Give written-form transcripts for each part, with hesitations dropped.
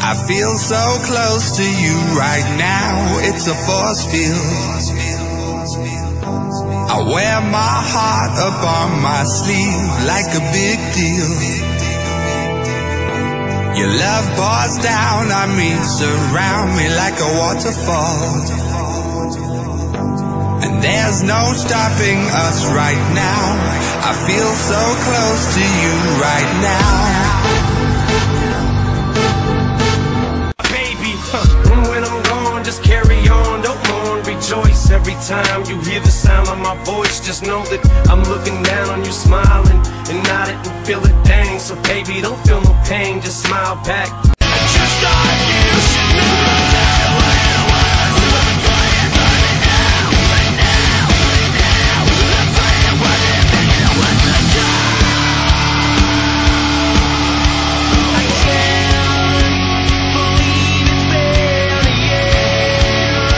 I feel so close to you right now, it's a force field. I wear my heart up on my sleeve like a big deal. Your love pours down on me, surround me like a waterfall. And there's no stopping us right now. I feel so close to you right now. Baby, when I'm gone, just carry on, don't mourn, rejoice. Every time you hear the sound of my voice, just know that I'm looking down on you, smiling and nodding and feel a dang. So baby, don't feel no pain, just smile back. Just like you should never let away the world. So I'm playing right now, right now, right now. I'm playing what it means, what the time. I can't believe it's been a year.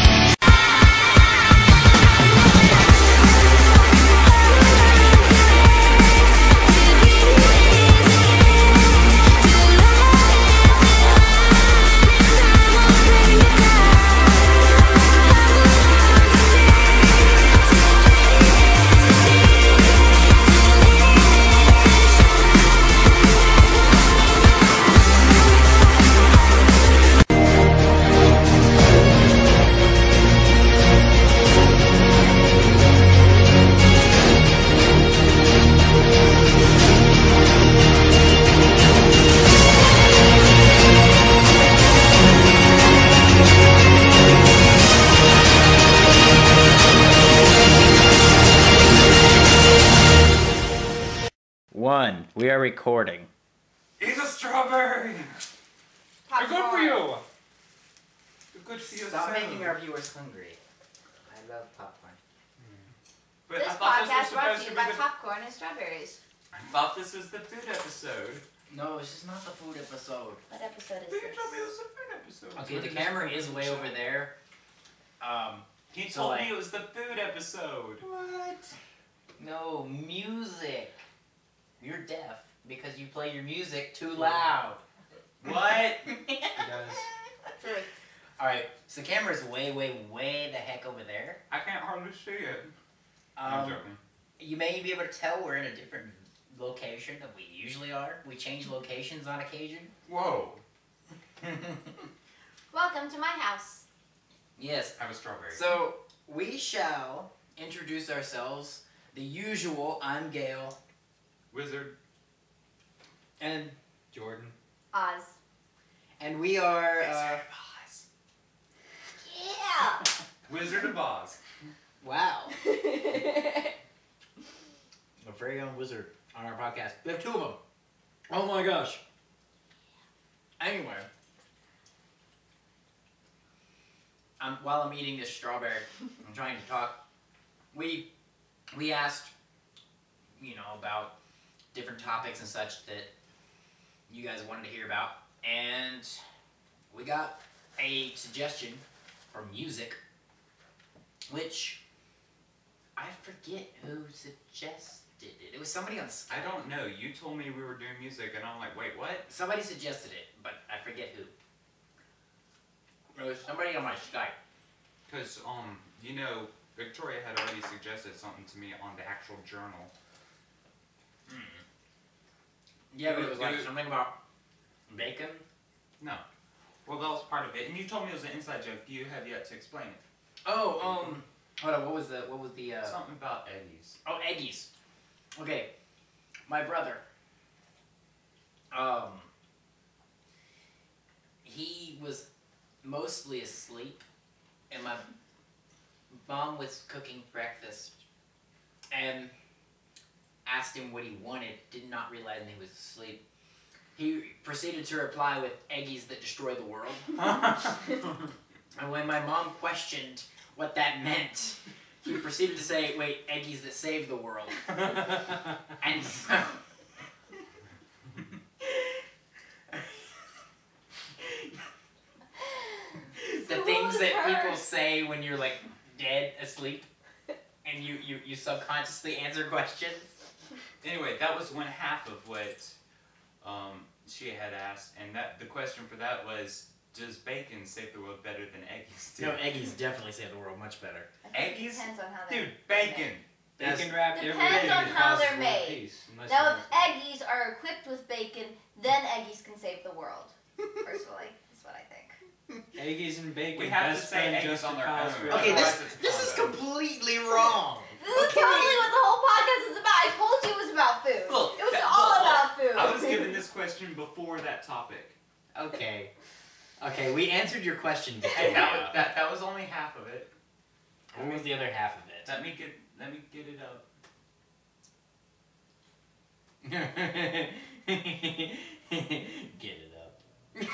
We are recording. Eat a strawberry! They're good for you! They're good for you. Stop making our viewers hungry. I love popcorn. But This I thought podcast this was brought supposed to to you be by the... popcorn and strawberries. I thought this was the food episode. No, it's just not the food episode. What episode is But you this? told me it was the food episode. Okay, the camera is way over there. He So, told like- me it was the food episode. What? No, music. You're deaf because you play your music too loud. What? True. Alright, so the camera is way, way, way the heck over there. I can't hardly see it. I'm joking. You may be able to tell we're in a different location than we usually are. We change locations on occasion. Whoa. Welcome to my house. Yes. Have a strawberry. So, we shall introduce ourselves. The usual, I'm Gail. Wizard. And Jordan. Oz. and we are, Wizard of Oz. Yeah. Wizard of Oz. wow. A very young wizard on our podcast. We have two of them. Oh my gosh. Anyway. While I'm eating this strawberry, I'm trying to talk. We asked, you know, about different topics and such that you guys wanted to hear about. And we got a suggestion for music, which I forget who suggested it. It was somebody on Skype. I don't know. You told me we were doing music, and I'm like, wait, what? Somebody suggested it, but I forget who. It was somebody on my Skype. Because, you know, Victoria had already suggested something to me on the actual journal. Yeah, but it was like something about bacon. No. Well, that was part of it. And you told me it was an inside joke. You have yet to explain it. Oh, hold on, what was the, Something about eggies. oh, eggies. Okay, my brother, he was mostly asleep, and my mom was cooking breakfast, and asked him what he wanted, did not realize he was asleep. He proceeded to reply with eggies that destroy the world. And when my mom questioned what that meant, he proceeded to say, wait, eggies that save the world. And so... the things that people say when you're, like, dead, asleep, and you subconsciously answer questions. Anyway, that was one half of what she had asked, and the question for that was, does bacon save the world better than eggies do? No, eggies definitely save the world much better. Eggies? Depends on how they're Dude, bacon! Bacon wrapped every Depends day on how causes they're world made. peace, unless Now, you're if eggies are equipped with bacon, then eggies can save the world. Personally, that's what I think. eggies and bacon. We have to best say friend eggies Justin on their Kyle's own. favorite. Okay, Otherwise this it's is combo. completely wrong. This is totally what the whole podcast is about. I told you it was about food. Look, it was all about food. I was given this question before that topic. Okay. Okay, we answered your question, Hey, Victoria. that was only half of it. What was the other half of it? Let me get it up. Get it up.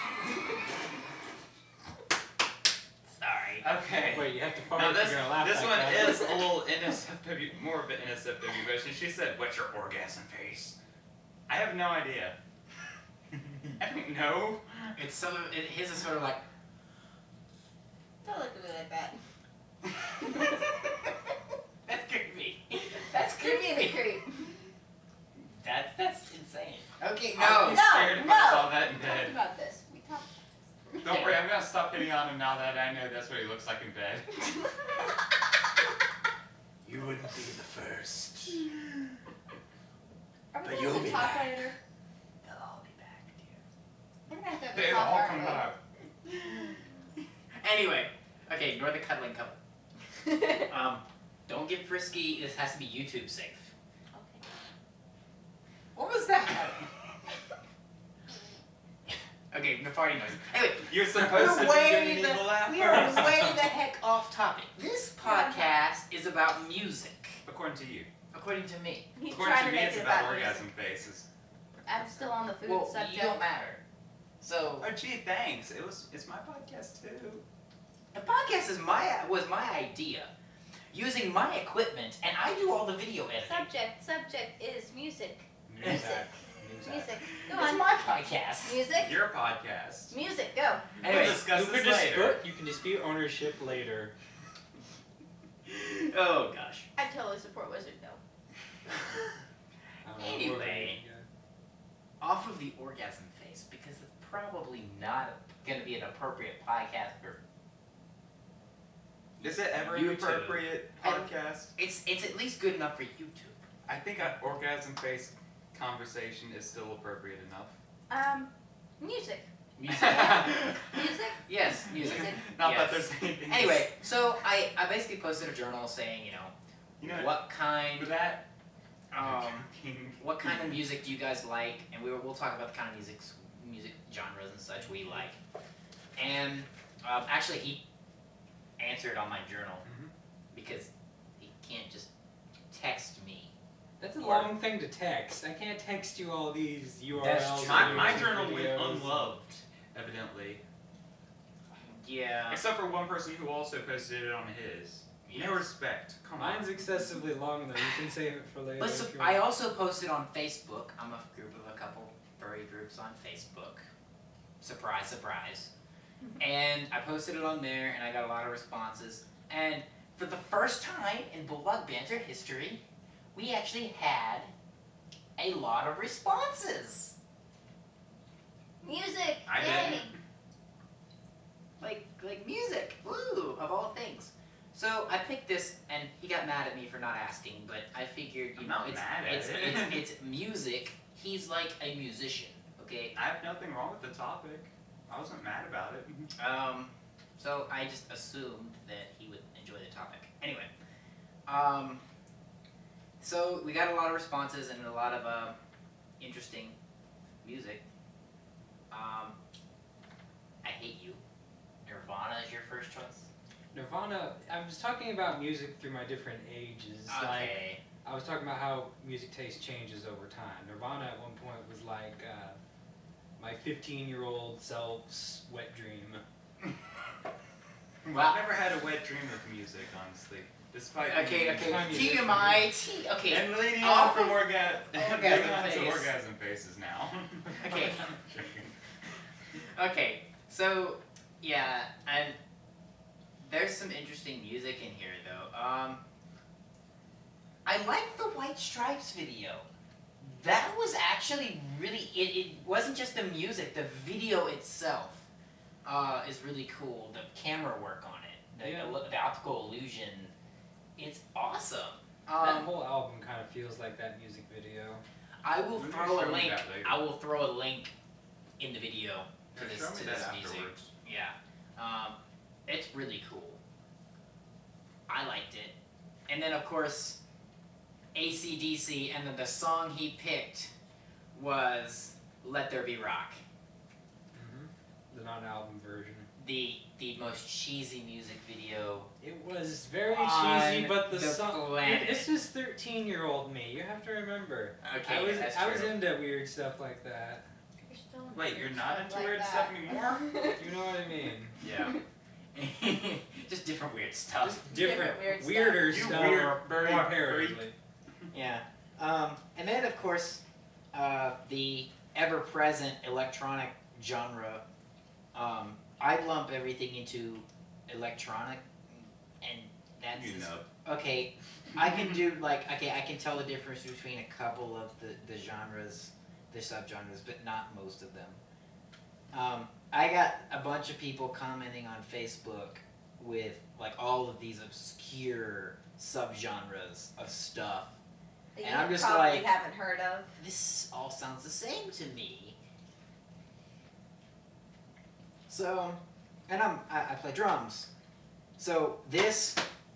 Sorry. Okay. Wait, you have to fart Now if this you're gonna laugh this like one that. is a little NSFW, more of an NSFW question. She said, "What's your orgasm face?" I have no idea. I don't know. It's some of his is sort of like. Don't look at me like that. That's creepy. That's Creepy in the creepy. creep. That's insane. Okay, I'd be no. scared if I saw that in We talked bed. about this. We talked about Don't worry, I'm gonna stop hitting on him now that I know that's what he looks like in bed. You wouldn't be the first. this. Are we But gonna you'll have be to talk back. later? They'll all be back, dear. We're gonna have to They'll talk, all aren't come we? back. Anyway, okay, ignore the cuddling couple. Don't get frisky. This has to be YouTube safe. Okay. What was that? Okay, the farting noise. Anyway, You're supposed to be doing an evil laugh we are first. way the heck off topic. This podcast is about music, According to you. according to me. He's According trying to to me, make it's it about about orgasm music. faces. I'm still on the food Well, subject. you don't matter. So Oh, gee, thanks. It's my podcast too. the podcast was my idea, using my equipment, and I do all the video editing. Subject is music. Music. Music. Go It's on. my podcast. Music. Your podcast. Music. Go. Anyway, We'll discuss You this can later. you can dispute ownership later. oh gosh. I totally support Wizard Go. I don't know, Anyway. off of the orgasm face, because it's probably not going to be an appropriate podcast for. Is it ever an YouTube. appropriate podcast? It's at least good enough for YouTube. I think an orgasm face conversation is still appropriate enough. Music. Music. Music. Yes, music. Music. Not Yes. that there's anything. Anyway, so I basically posted a journal saying, you know what kind for that. what kind of music do you guys like, and we'll talk about the kind of music genres and such we like. And actually, he answered on my journal because he can't just text me. That's a long thing to text. I can't text you all these URLs. That's true. My and journal went videos. unloved, evidently. Yeah. Except for one person who also posted it on his. No respect. Come on. Mine's excessively long though. You can save it for later. But if you I want. also posted on Facebook. I'm a group of a couple furry groups on Facebook. Surprise, surprise. And I posted it on there, and I got a lot of responses. And for the first time in Bulldog Banter history, we actually had a lot of responses. Music. I Yay. didn't. Like music. Woo! Of all things. So I picked this, and he got mad at me for not asking, but I figured, I'm not mad at it. it's music. He's like a musician, okay? I have nothing wrong with the topic. I wasn't mad about it. So I just assumed that he would enjoy the topic. Anyway, so we got a lot of responses and a lot of interesting music. I Hate You. Nirvana is your first choice? Nirvana. I was talking about music through my different ages. Like Okay. I was talking about how music taste changes over time. Nirvana at one point was like my 15-year-old self's wet dream. Well, I've never had a wet dream of music, honestly. Despite Okay. My music. TMI. Okay. And leading Off on from of orgasm face. to orgasm faces now. Okay. Okay. So yeah, and there's some interesting music in here though. I like the White Stripes video. That was actually really, it wasn't just the music, the video itself is really cool. The camera work on it, the optical illusion, it's awesome. That whole album kind of feels like that music video. I will Maybe throw show a me link. that later. I will throw a link in the video to Yeah, this, show me to that this music. afterwards. Yeah, it's really cool. I liked it, and then of course, AC/DC, and then the song he picked was "Let There Be Rock." The non-album version. The most cheesy music video. It was very On cheesy, but the the song. planet. This was 13-year-old me. You have to remember. Okay, that's I was true. into weird stuff like that. You're still Wait, you're not into like weird that. stuff anymore? You know what I mean? Yeah. Just different weird stuff. Just different, weird weirder You stuff. weird bird comparatively. Yeah. And then of course, the ever-present electronic genre. I lump everything into electronic, and that's You know. okay. I can do I can tell the difference between a couple of the genres, the subgenres, but not most of them. I got a bunch of people commenting on Facebook with like all of these obscure subgenres of stuff. That And you I'm just probably like- haven't heard of. This all sounds the same to me. So, and I play drums. So this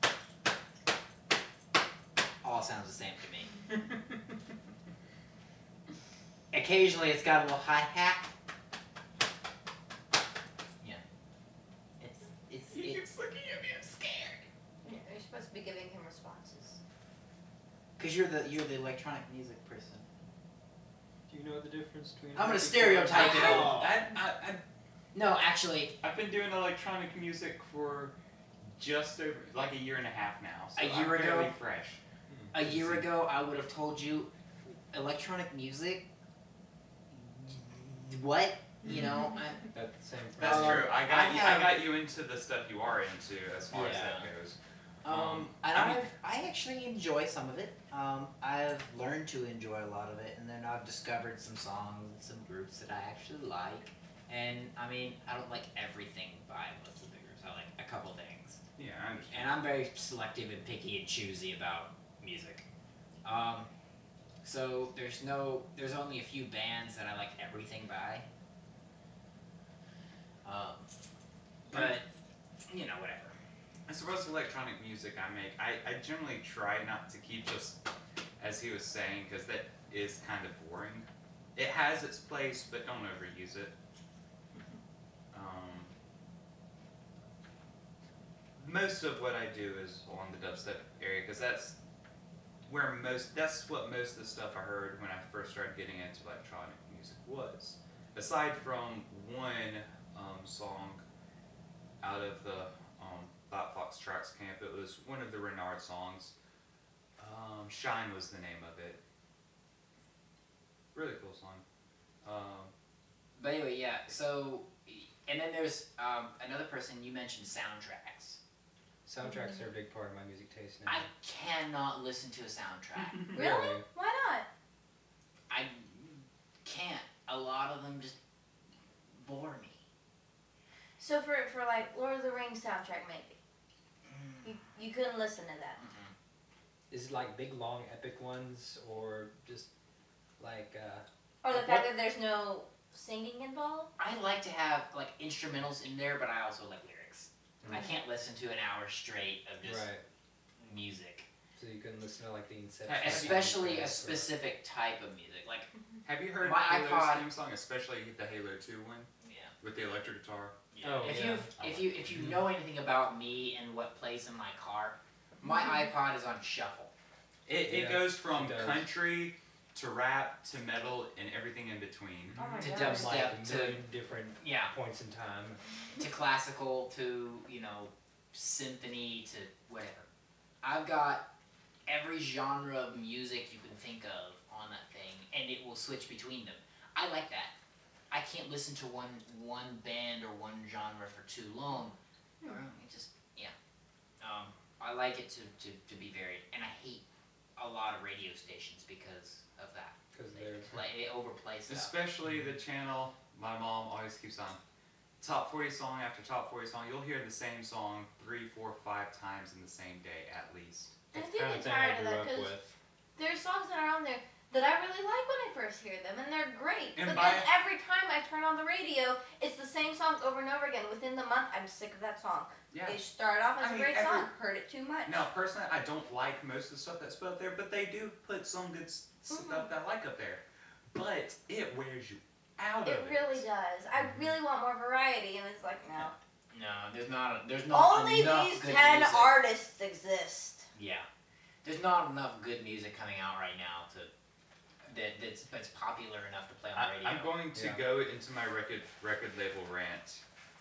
all sounds the same to me. Occasionally it's got a little hi-hat. Yeah. He It's keeps looking at me, I'm scared. You're supposed to be giving him responses. because you're the electronic music person. Do you know the difference between? I'm gonna stereotype it all. I No, actually, I've been doing electronic music for just over like a year and a half now. So A year I'm fairly ago? fresh. a year ago I would have told you electronic music. What? You know, That's the same. That's Um, true. I I got you into the stuff you are into as far as Yeah. that goes. and I actually enjoy some of it. I've learned to enjoy a lot of it, and then I've discovered some songs and some groups that I actually like. And I mean, I don't like everything by most of the groups. I like a couple things, Yeah, I understand. and I'm very selective and picky and choosy about music. So there's only a few bands that I like everything by. But you know, whatever. As far as electronic music I make, I generally try not to keep just as he was saying, because that is kind of boring. It has its place, but don't overuse it. Most of what I do is on the dubstep area, because that's what most of the stuff I heard when I first started getting into electronic music was. Aside from one song out of the Black Fox Tracks camp, it was one of the Renard songs. Shine was the name of it. Really cool song. But anyway, yeah. So, and then there's another person you mentioned, soundtracks. Soundtracks are a big part of my music taste now. I cannot listen to a soundtrack. Really? Why not? I can't. A lot of them just bore me. So for like Lord of the Rings soundtrack, maybe you couldn't listen to that. Is it like big, long, epic ones, or just like? Or the fact that there's no singing involved. I like to have like instrumentals in there, but I also like lyrics. I can't listen to an hour straight of just Right. music. So you can listen to like the Inception. Especially a soundtrack, or- specific type of music. Like, Have you heard My Halo's iPod- theme song, especially the Halo 2 one yeah. with the electric guitar? Oh, if yeah. if you know anything about me and what plays in my car, my iPod is on shuffle. It Yeah, goes from it does. country to rap to metal and everything in between. Oh my To God. dubstep, like a to million different yeah, points in time. to classical, to symphony, to whatever. I've got every genre of music you can think of on that thing, and it will switch between them. I like that. I can't listen to one band or one genre for too long. It just I like it to be varied, and I hate a lot of radio stations because of that. Because they're They overplay stuff. Especially the channel my mom always keeps on. Top 40 song after top 40 song. You'll hear the same song 3, 4, 5 times in the same day at least. I That's do kind of get thing I tired of grew that up because with. there's songs that are on there that I really like when I first hear them, and they're great. And But then every time I turn on the radio, it's the same songs over and over again. Within the month, I'm sick of that song. Yeah. They started off as I a mean, great song, heard it too much. Now, personally, I don't like most of the stuff that's put up there, but they do put some good stuff that I like up there. But it wears you out It of it. really does. I really want more variety, and it's like, no. No, there's not Only enough these good 10 music. artists exist. Yeah, there's not enough good music coming out right now that's popular enough to play on the radio. I'm going to Yeah. go into my record label rant.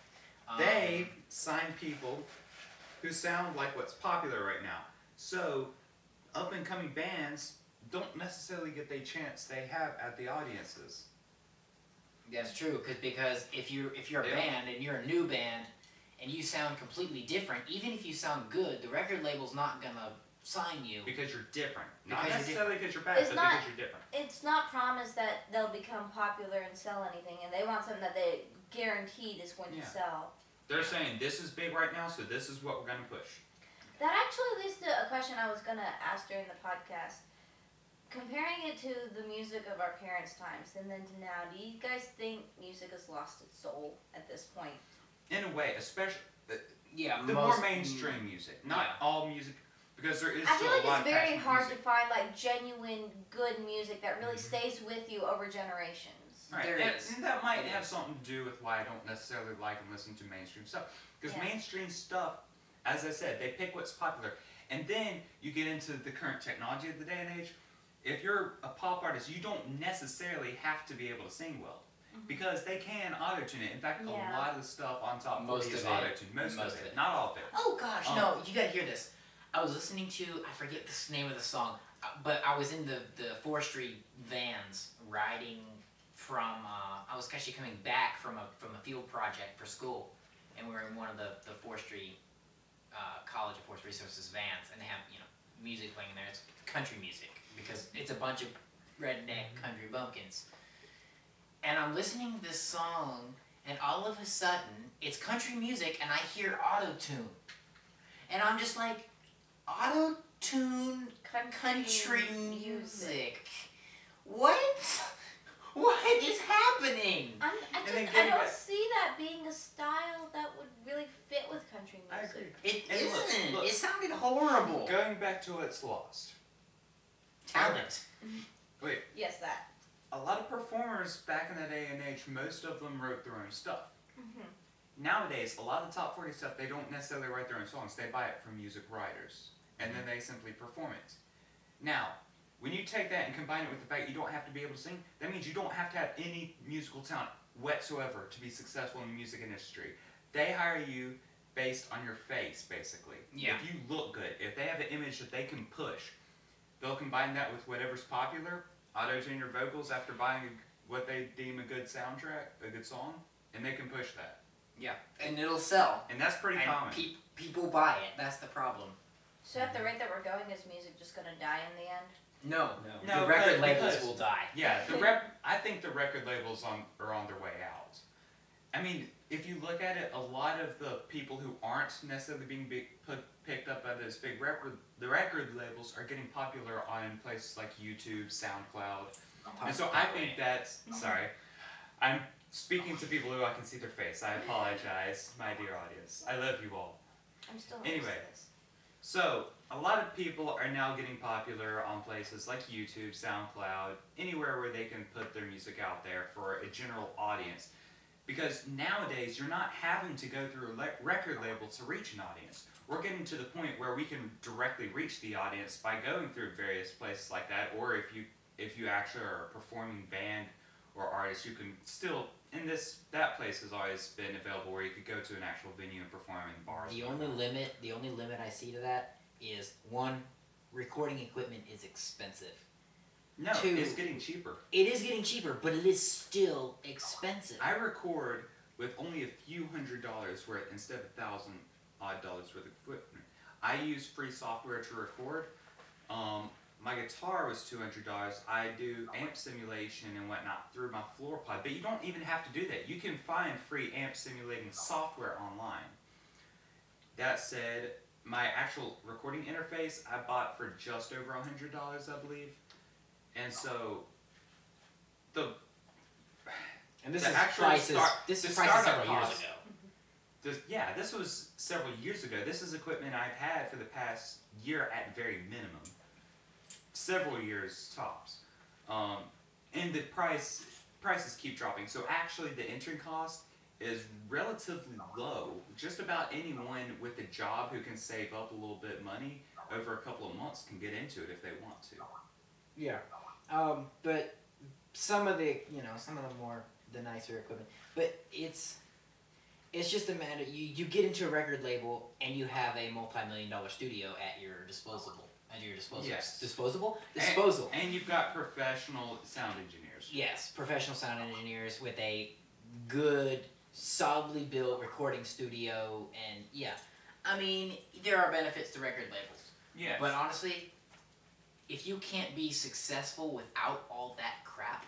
They sign people who sound like what's popular right now. So, up and coming bands don't necessarily get the chance they have at the audiences. That's true, because if you're a Yeah. band and you're a new band and you sound completely different, even if you sound good, the record label's not gonna sign you. Because you're different. Not Because you're necessarily because you're bad, It's but not- because you're different. It's not promised that they'll become popular and sell anything, and they want something that they guaranteed is going Yeah. to sell. They're saying this is big right now, so this is what we're going to push. That actually leads to a question I was going to ask during the podcast. Comparing it to the music of our parents' times and then to now, do you guys think music has lost its soul at this point? In a way, especially Yeah, the more mainstream music. Not yeah. all music, because there is I still feel like a lot it's of very passionate hard to music. find like genuine good music that really stays with you over generations. Right. There and, is. and that might It have is. something to do with why I don't necessarily like and listen to mainstream stuff. Because Yeah. mainstream stuff, as I said, they pick what's popular. And then you get into the current technology of the day and age. If you're a pop artist, you don't necessarily have to be able to sing well. Because they can auto-tune it. In fact, Yeah. a lot of the stuff on top 40 Most is of it. auto-tuned. Most of it. Not all of it. Oh gosh, Um, no, you gotta hear this. I was listening to, I forget the name of the song, but I was in the forestry vans riding from, I was actually coming back from a field project for school, and we were in one of the forestry, College of Forest Resources vans, and they have, music playing in there. It's country music, because it's a bunch of redneck country bumpkins. And I'm listening to this song, and all of a sudden, it's country music, and I hear auto-tune. And I'm just like, auto-tune country music? What? What is happening? I then don't getting back- see that being a style that would really fit with country I music. agree. It And look, isn't. look. It sounded horrible. Going back to what's lost. Talent. Wait, Yes, that. a lot of performers back in the day and age, most of them wrote their own stuff. Mhm. Nowadays, a lot of the top 40 stuff, they don't necessarily write their own songs. They buy it from music writers. And then they simply perform it. Now, when you take that and combine it with the fact you don't have to be able to sing, that means you don't have to have any musical talent whatsoever to be successful in the music industry. They hire you based on your face, basically. Yeah. If you look good, if they have an image that they can push, they'll combine that with whatever's popular, auto-tune your vocals after buying what they deem a good soundtrack, a good song, and they can push that. Yeah. And it'll sell. And that's pretty And common. people buy it. That's the problem. So at the rate that we're going, is music just going to die in the end? No. No, The record because- labels will die. Yeah, I think the record labels are on their way out. I mean, if you look at it, a lot of the people who aren't necessarily being picked up by those big the record labels are getting popular on places like YouTube, SoundCloud, and so I think that's sorry, I'm speaking to people who I can see their face. I apologize, my dear audience. I love you all. I'm still not Anyway. used to this. So, a lot of people are now getting popular on places like YouTube, SoundCloud, anywhere where they can put their music out there for a general audience. Because nowadays, you're not having to go through a record label to reach an audience. We're getting to the point where we can directly reach the audience by going through various places like that, or if you actually are a performing band or artist, you can still, that place has always been available where you could go to an actual venue and perform in bars. The only limit I see to that is, one, recording equipment is expensive. No, Two. it's getting cheaper. It is getting cheaper, but it is still expensive. I record with only a few $100s worth instead of $1,000 odd worth of equipment. I use free software to record. my guitar was $200. I do amp simulation and whatnot through my floor pod, but you don't even have to do that. You can find free amp simulating software online. That said, my actual recording interface I bought for just over $100, I believe. And so the this the is actual prices. start, This the is prices startup several years cost- ago. this was several years ago. This is equipment I've had for the past year at very minimum. Several years tops. And the prices keep dropping. So actually the entry cost is relatively low. Just about anyone with a job who can save up a little bit of money over a couple of months can get into it if they want to. Yeah, but some of the the nicer equipment, but it's just a matter. You get into a record label and you have a multi-million-dollar studio at your disposal. Yes. Disposal. And you've got professional sound engineers. Yes, professional sound engineers with a good, solidly built recording studio, and yeah, I mean there are benefits to record labels. Yes. But honestly, if you can't be successful without all that crap,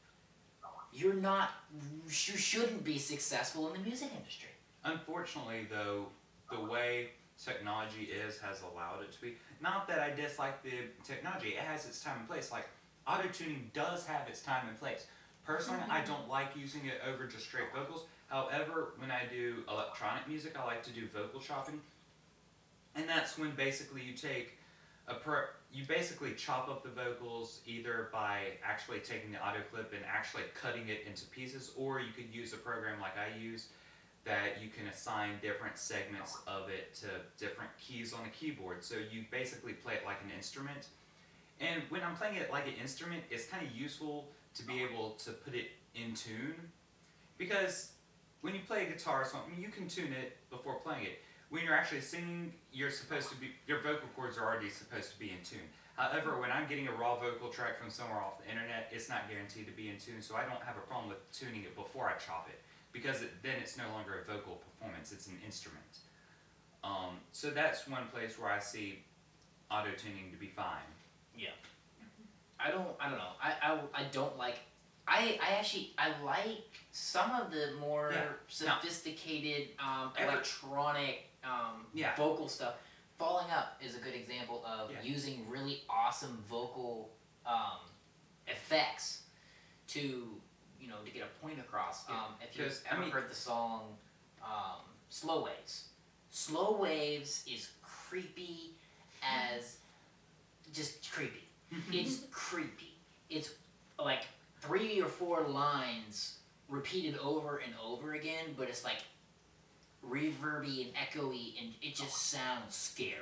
you shouldn't be successful in the music industry. Unfortunately, though, the way technology has allowed it to be. Not that I dislike the technology; it has its time and place. Like auto-tuning does have its time and place. Personally, I don't like using it over just straight vocals. However, when I do electronic music, I like to do vocal chopping, and that's when basically you take you basically chop up the vocals either by actually taking the audio clip and actually cutting it into pieces, or you could use a program like I use that you can assign different segments of it to different keys on a keyboard. So you basically play it like an instrument. And when I'm playing it like an instrument, it's kind of useful to be able to put it in tune, because when you play a guitar song, you can tune it before playing it. When you're actually singing, your vocal cords are already supposed to be in tune. However, when I'm getting a raw vocal track from somewhere off the internet, it's not guaranteed to be in tune, so I don't have a problem with tuning it before I chop it, because then it's no longer a vocal performance, it's an instrument. So that's one place where I see auto-tuning to be fine. Yeah. I don't know. I don't like. I like some of the more sophisticated electronic vocal stuff. Falling Up is a good example of using really awesome vocal effects to get a point across. If you've ever heard the song Slow Waves. Slow Waves is creepy as just creepy. It's creepy. It's like 3 or 4 lines repeated over and over again, but it's like reverby and echoey, and it just sounds scary.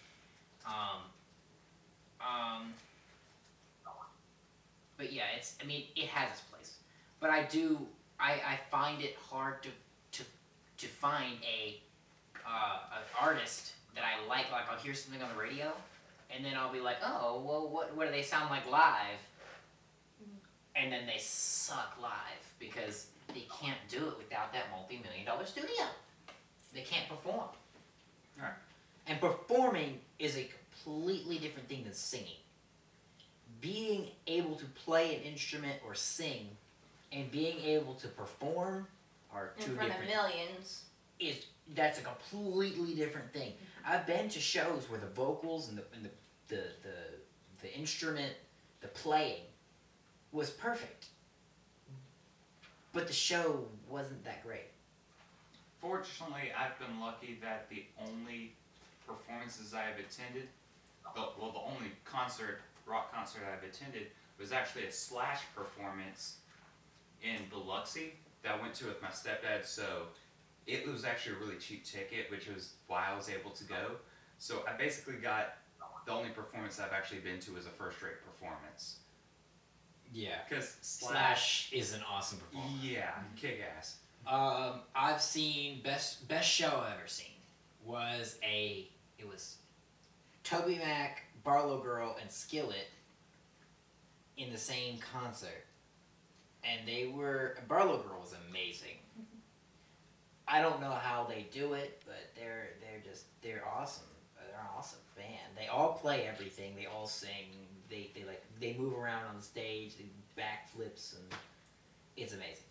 But yeah, it has its place. But I find it hard to find an artist that I like. Like I'll hear something on the radio, and then I'll be like, oh, well, what do they sound like live? And then they suck live because they can't do it without that multi-million-dollar studio. They can't perform. Right. And performing is a completely different thing than singing. Being able to play an instrument or sing and being able to perform are two in front different of millions. That's a completely different thing. I've been to shows where the vocals and the instrument, the playing was perfect, but the show wasn't that great. Fortunately, I've been lucky that the only performances I have attended, the only rock concert I've attended, was actually a Slash performance in Biloxi that I went to with my stepdad, so it was actually a really cheap ticket, which was why I was able to go. So I basically got the only performance I've actually been to as a first-rate performance. Yeah, Because Slash is an awesome performer. Yeah, kick-ass. I've seen best show I've ever seen was it was Toby Mac, Barlow Girl, and Skillet in the same concert, and Barlow Girl was amazing. I don't know how they do it, but they're awesome. They're awesome band. They all play everything. They all sing. They move around on the stage. They do backflips, and it's amazing.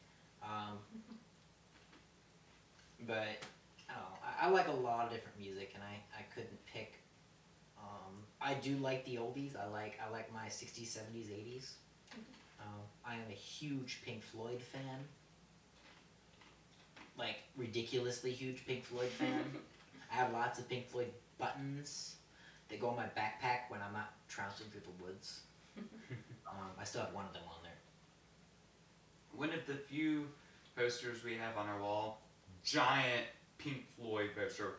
But I don't know. I like a lot of different music, and I couldn't pick. I do like the oldies. I like my 60s, 70s, 80s. I am a huge Pink Floyd fan. Like, ridiculously huge Pink Floyd fan. I have lots of Pink Floyd buttons that go in my backpack when I'm out trouncing through the woods. I still have one of them on there. One of the few posters we have on our wall, giant Pink Floyd poster.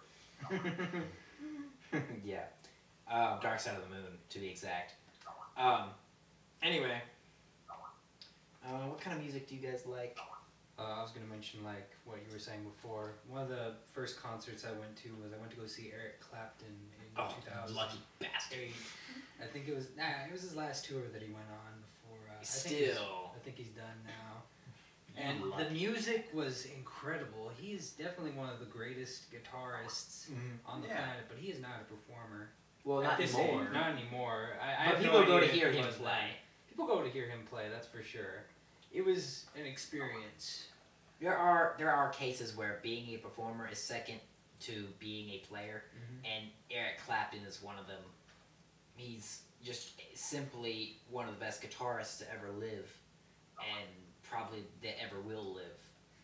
Yeah. Dark Side of the Moon, to be exact. Anyway. What kind of music do you guys like? I was going to mention, like, what you were saying before. One of the first concerts I went to go see Eric Clapton in 2000. Lucky bastard. I think it was his last tour that he went on before. I think he's done now. And the music was incredible. He's definitely one of the greatest guitarists on the planet, but he is not a performer. Well, not anymore. Not anymore. But people go to hear him play. People go to hear him play, that's for sure. It was an experience. There are cases where being a performer is second to being a player, and Eric Clapton is one of them. He's just simply one of the best guitarists to ever live, and probably that ever will live.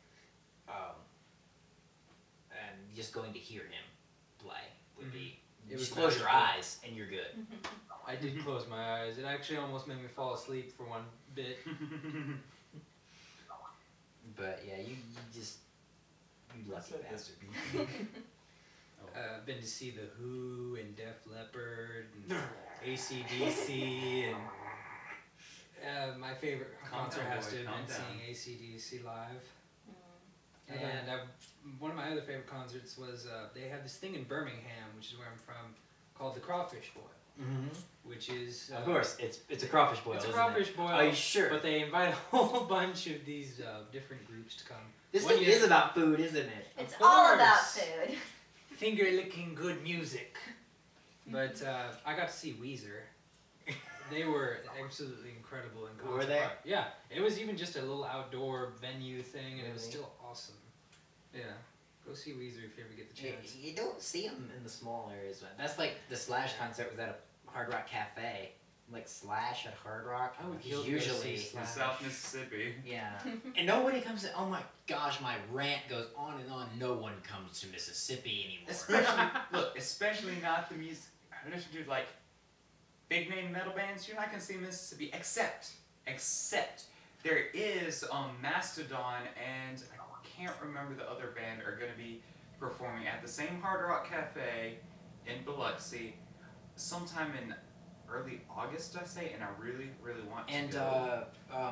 And just going to hear him play would be. Just close your eyes and you're good. I did close my eyes. It actually almost made me fall asleep for one bit. But yeah, you lucky bastard. I've been to see The Who and Def Leppard and AC/DC and my favorite concert has to have been seeing AC/DC live. And one of my other favorite concerts was they have this thing in Birmingham, which is where I'm from, called the Crawfish Boil. Which is of course it's a crawfish boil. It's a crawfish boil. Are you sure? But they invite a whole bunch of these different groups to come. This thing is about food, isn't it? It's all about food. Finger licking good music. But I got to see Weezer. They were absolutely incredible in concert. Were they? Yeah, it was even just a little outdoor venue thing, and it was still awesome. Yeah. Go see Weezer if you ever get the chance. You don't see them in the small areas. That's like the Slash concert was at a Hard Rock Cafe. Like Slash at Hard Rock. I would usually in South Mississippi. Yeah. And nobody comes to, oh my gosh, my rant goes on and on. No one comes to Mississippi anymore. Especially not the music. I listen to like big name metal bands. You're not gonna see Mississippi except there is Mastodon and I can't remember the other band are going to be performing at the same Hard Rock Cafe in Biloxi sometime in early August, I say, and I really, really want to go.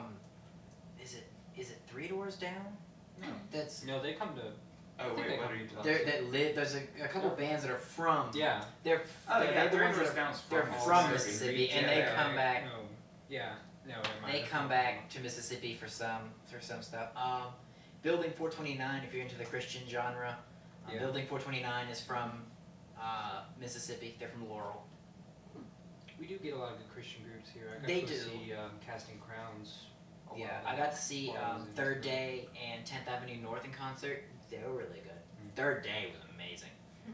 Is it Three Doors Down? No. No, they come to... Oh, wait, what are you talking about? There's a couple bands that are from... Yeah. They're the ones that are from Mississippi, and they come back... No. Yeah. No, they come back to Mississippi for some stuff. Building 429, if you're into the Christian genre, Building 429 is from Mississippi. They're from Laurel. We do get a lot of good Christian groups here. I got They to do. see Casting Crowns. Yeah, I got to see Third Day and 10th Avenue North in concert. They were really good. Third Day was amazing.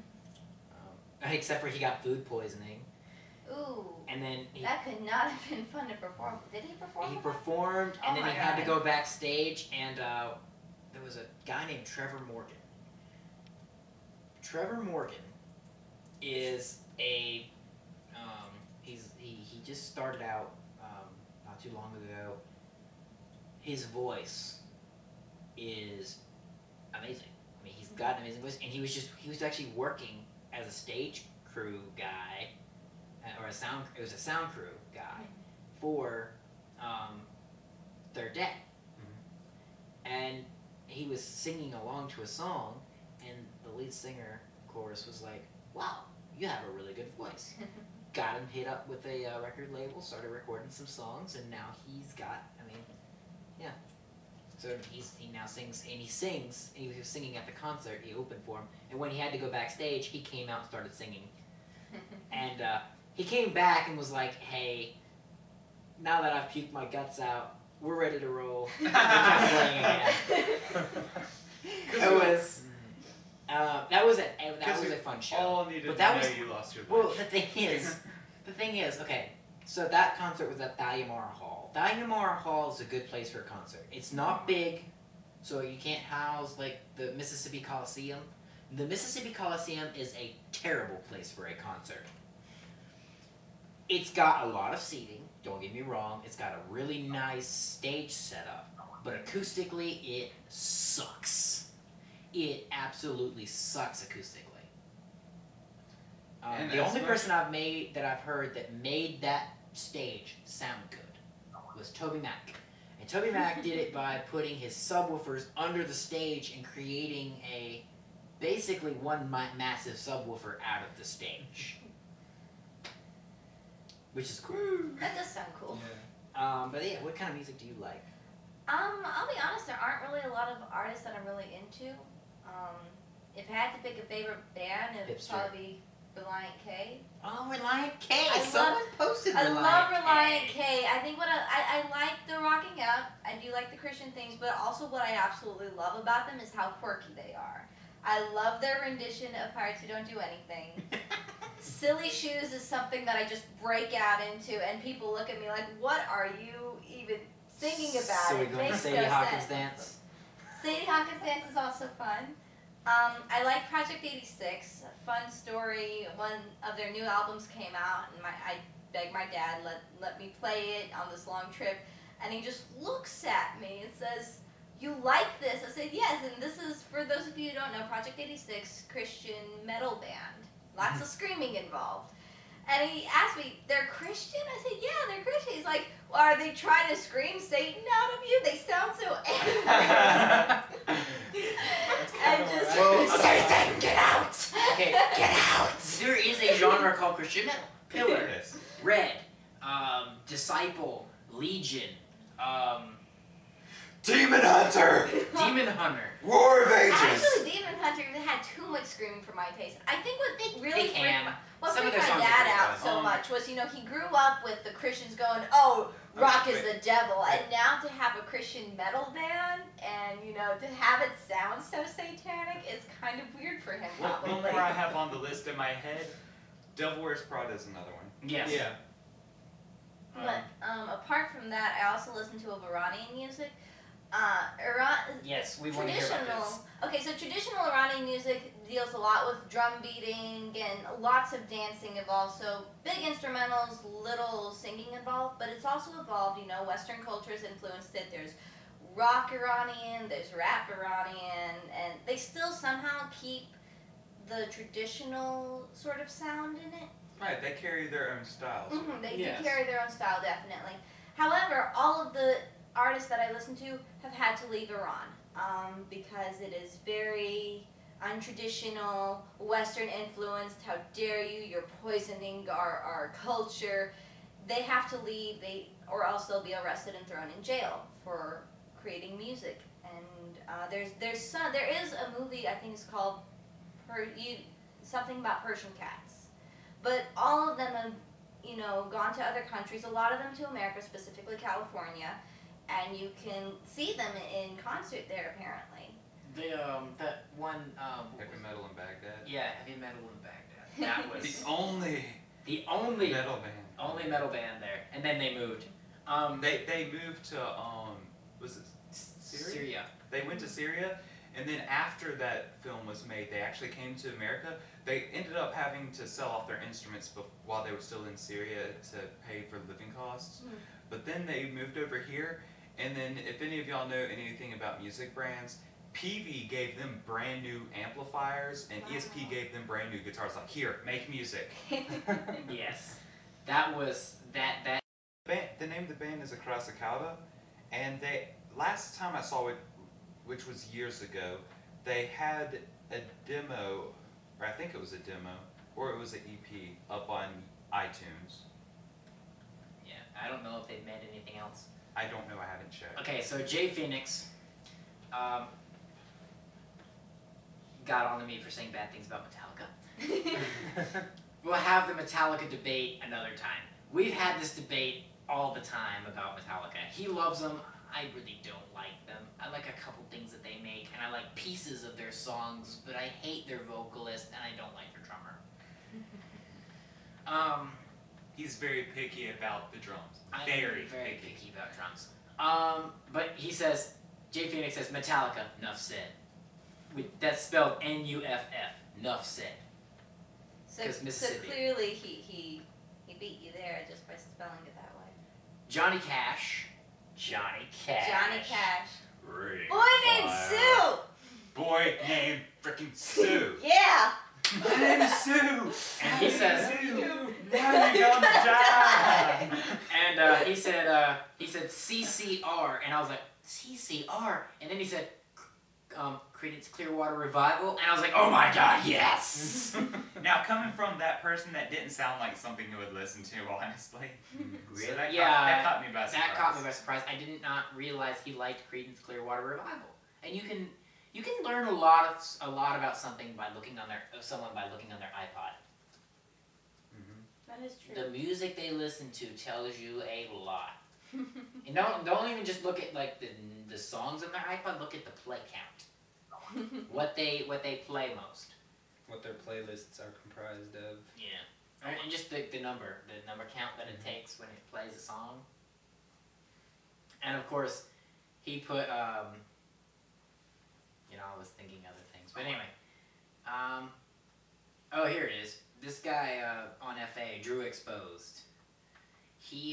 Except for he got food poisoning. Ooh. And then that could not have been fun to perform. Did he perform? He performed, and then my he had to God. go backstage, and there was a guy named Trevor Morgan. Trevor Morgan is a he just started out not too long ago. His voice is amazing. I mean, he's got an amazing voice, and he was actually working as a stage crew guy, or it was a sound crew guy for Third Day, and he was singing along to a song, and the lead singer chorus was like, "Wow, you have a really good voice." Got him hit up with a record label, started recording some songs, and now he's got, yeah. So he now sings, and he was singing at the concert, he opened for him, and when he had to go backstage, he came out and started singing. And he came back and was like, "Hey, now that I've puked my guts out, we're ready to roll." We kept playing again. That was a fun show. All needed But that to know was- you lost your Well, lunch. the thing is, okay. So that concert was at Thalliamara Hall. Thalliamara Hall is a good place for a concert. It's not big, so you can't house like the Mississippi Coliseum. The Mississippi Coliseum is a terrible place for a concert. It's got a lot of seating, don't get me wrong. It's got a really nice stage setup, but acoustically it sucks. It absolutely sucks acoustically. And The as only much- person I've heard that made that stage sound good was Toby Mac. And Toby Mac did it by putting his subwoofers under the stage and creating basically one massive subwoofer out of the stage. Which is cool. That does sound cool. But yeah, what kind of music do you like? I'll be honest, there aren't really a lot of artists that I'm really into. If I had to pick a favorite band, it would Hipster. probably be Reliant K. Oh, Reliant K. I Someone posted I Reliant love K. Reliant K. I think I like the rocking out. I do like the Christian things, but also what I absolutely love about them is how quirky they are. I love their rendition of Pirates Who Don't Do Anything. Silly Shoes is something that I just break out into, and people look at me like, what are you even thinking about? So we're It going to makes Sadie no Hawkins sense. dance? Sadie Hawkins dance is also fun. I like Project 86. A fun story. One of their new albums came out, and I begged my dad let me play it on this long trip, and he just looks at me and says, "You like this?" I said, "Yes." And this is, for those of you who don't know, Project 86, Christian metal band. Lots of screaming involved. And he asked me, "They're Christian?" I said, "Yeah, they're Christian." He's like, "Well, are they trying to scream Satan out of you? They sound so angry." And just Satan, get out! Okay, get out! There is a genre called Christian metal. Pillar, Yes. Red, Disciple, Legion, Demon Hunter! Demon Hunter. War of Ages! Actually, Demon Hunter had too much screaming for my taste. I think They can. what Some of freaked their my songs are dad pretty out fun. so much was, he grew up with the Christians going, "Oh, rock is the devil," and now to have a Christian metal band and to have it sound so satanic is kind of weird for him. One Probably. more I have on the list in my head. Devil Wears Prada is another one. Yes. Yeah. But apart from that, I also listen to Iranian music. Yes, we want to hear about this. Okay, so traditional Iranian music deals a lot with drum beating and lots of dancing involved. So big instrumentals, little singing involved, but it's also evolved. Western cultures influenced it. There's rock Iranian, there's rap Iranian, and they still somehow keep the traditional sort of sound in it. Right, they carry their own styles. They Yes. do carry their own style, definitely. However, all of the artists that I listen to have had to leave Iran because it is very untraditional, Western influenced. How dare you? You're poisoning our culture. They have to leave, or else they'll be arrested and thrown in jail for creating music. And there is a movie, I think it's called something about Persian cats. But all of them have, gone to other countries, a lot of them to America, specifically California, and you can see them in concert there, apparently. That one, Heavy metal in Baghdad. yeah, Heavy Metal in Baghdad. That was The only metal metal band. band there. And then they moved. They moved to was it Syria? They went to Syria, and then after that film was made, they actually came to America. They ended up having to sell off their instruments while they were still in Syria to pay for living costs. But then they moved over here, and then if any of y'all know anything about music brands, PV gave them brand new amplifiers, and ESP gave them brand new guitars. Like, here, make music. Yes. That was that. The name of the band is Akrasakaba, and last time I saw it, which was years ago, they had a demo, or I think it was a demo, or it was an EP up on iTunes. Yeah, I don't know if they've made anything else. I don't know, I haven't checked. Okay, so Jay Phoenix got on to me for saying bad things about Metallica. we'll have the Metallica debate another time. We've had this debate all the time about Metallica. He loves them. I really don't like them. I like a couple things that they make, and I like pieces of their songs, but I hate their vocalist, and I don't like their drummer. He's very picky about the drums. I'm Very picky about drums. But he says, Jay Phoenix says, Metallica, nuff said. That's spelled N-U-F-F, nuff said. So, 'Cause Mississippi. so clearly he beat you there just by spelling it that way. Johnny Cash. Johnny Cash. Johnny Cash. Ring Boy named Sue! Boy named freaking Sue. Yeah! My name is Sue. And he says, now you're gonna die. and he said CCR, and I was like, CCR? And then he said, Creedence Clearwater Revival, and I was like, oh my god, yes! Now, coming from that person, that didn't sound like something you would listen to, honestly. Really? So that Yeah, caught me by surprise. That caught me by surprise. I did not realize he liked Creedence Clearwater Revival. And you can learn a lot about something by looking on their iPod. That is true. The music they listen to tells you a lot. And don't even just look at like the songs on their iPod. Look at the play count. what they play most. What their playlists are comprised of. Yeah. And just the number count that it takes when it plays a song. And of course, he put I was thinking other things, but anyway. Oh, here it is. This guy on FA, Drew Exposed. He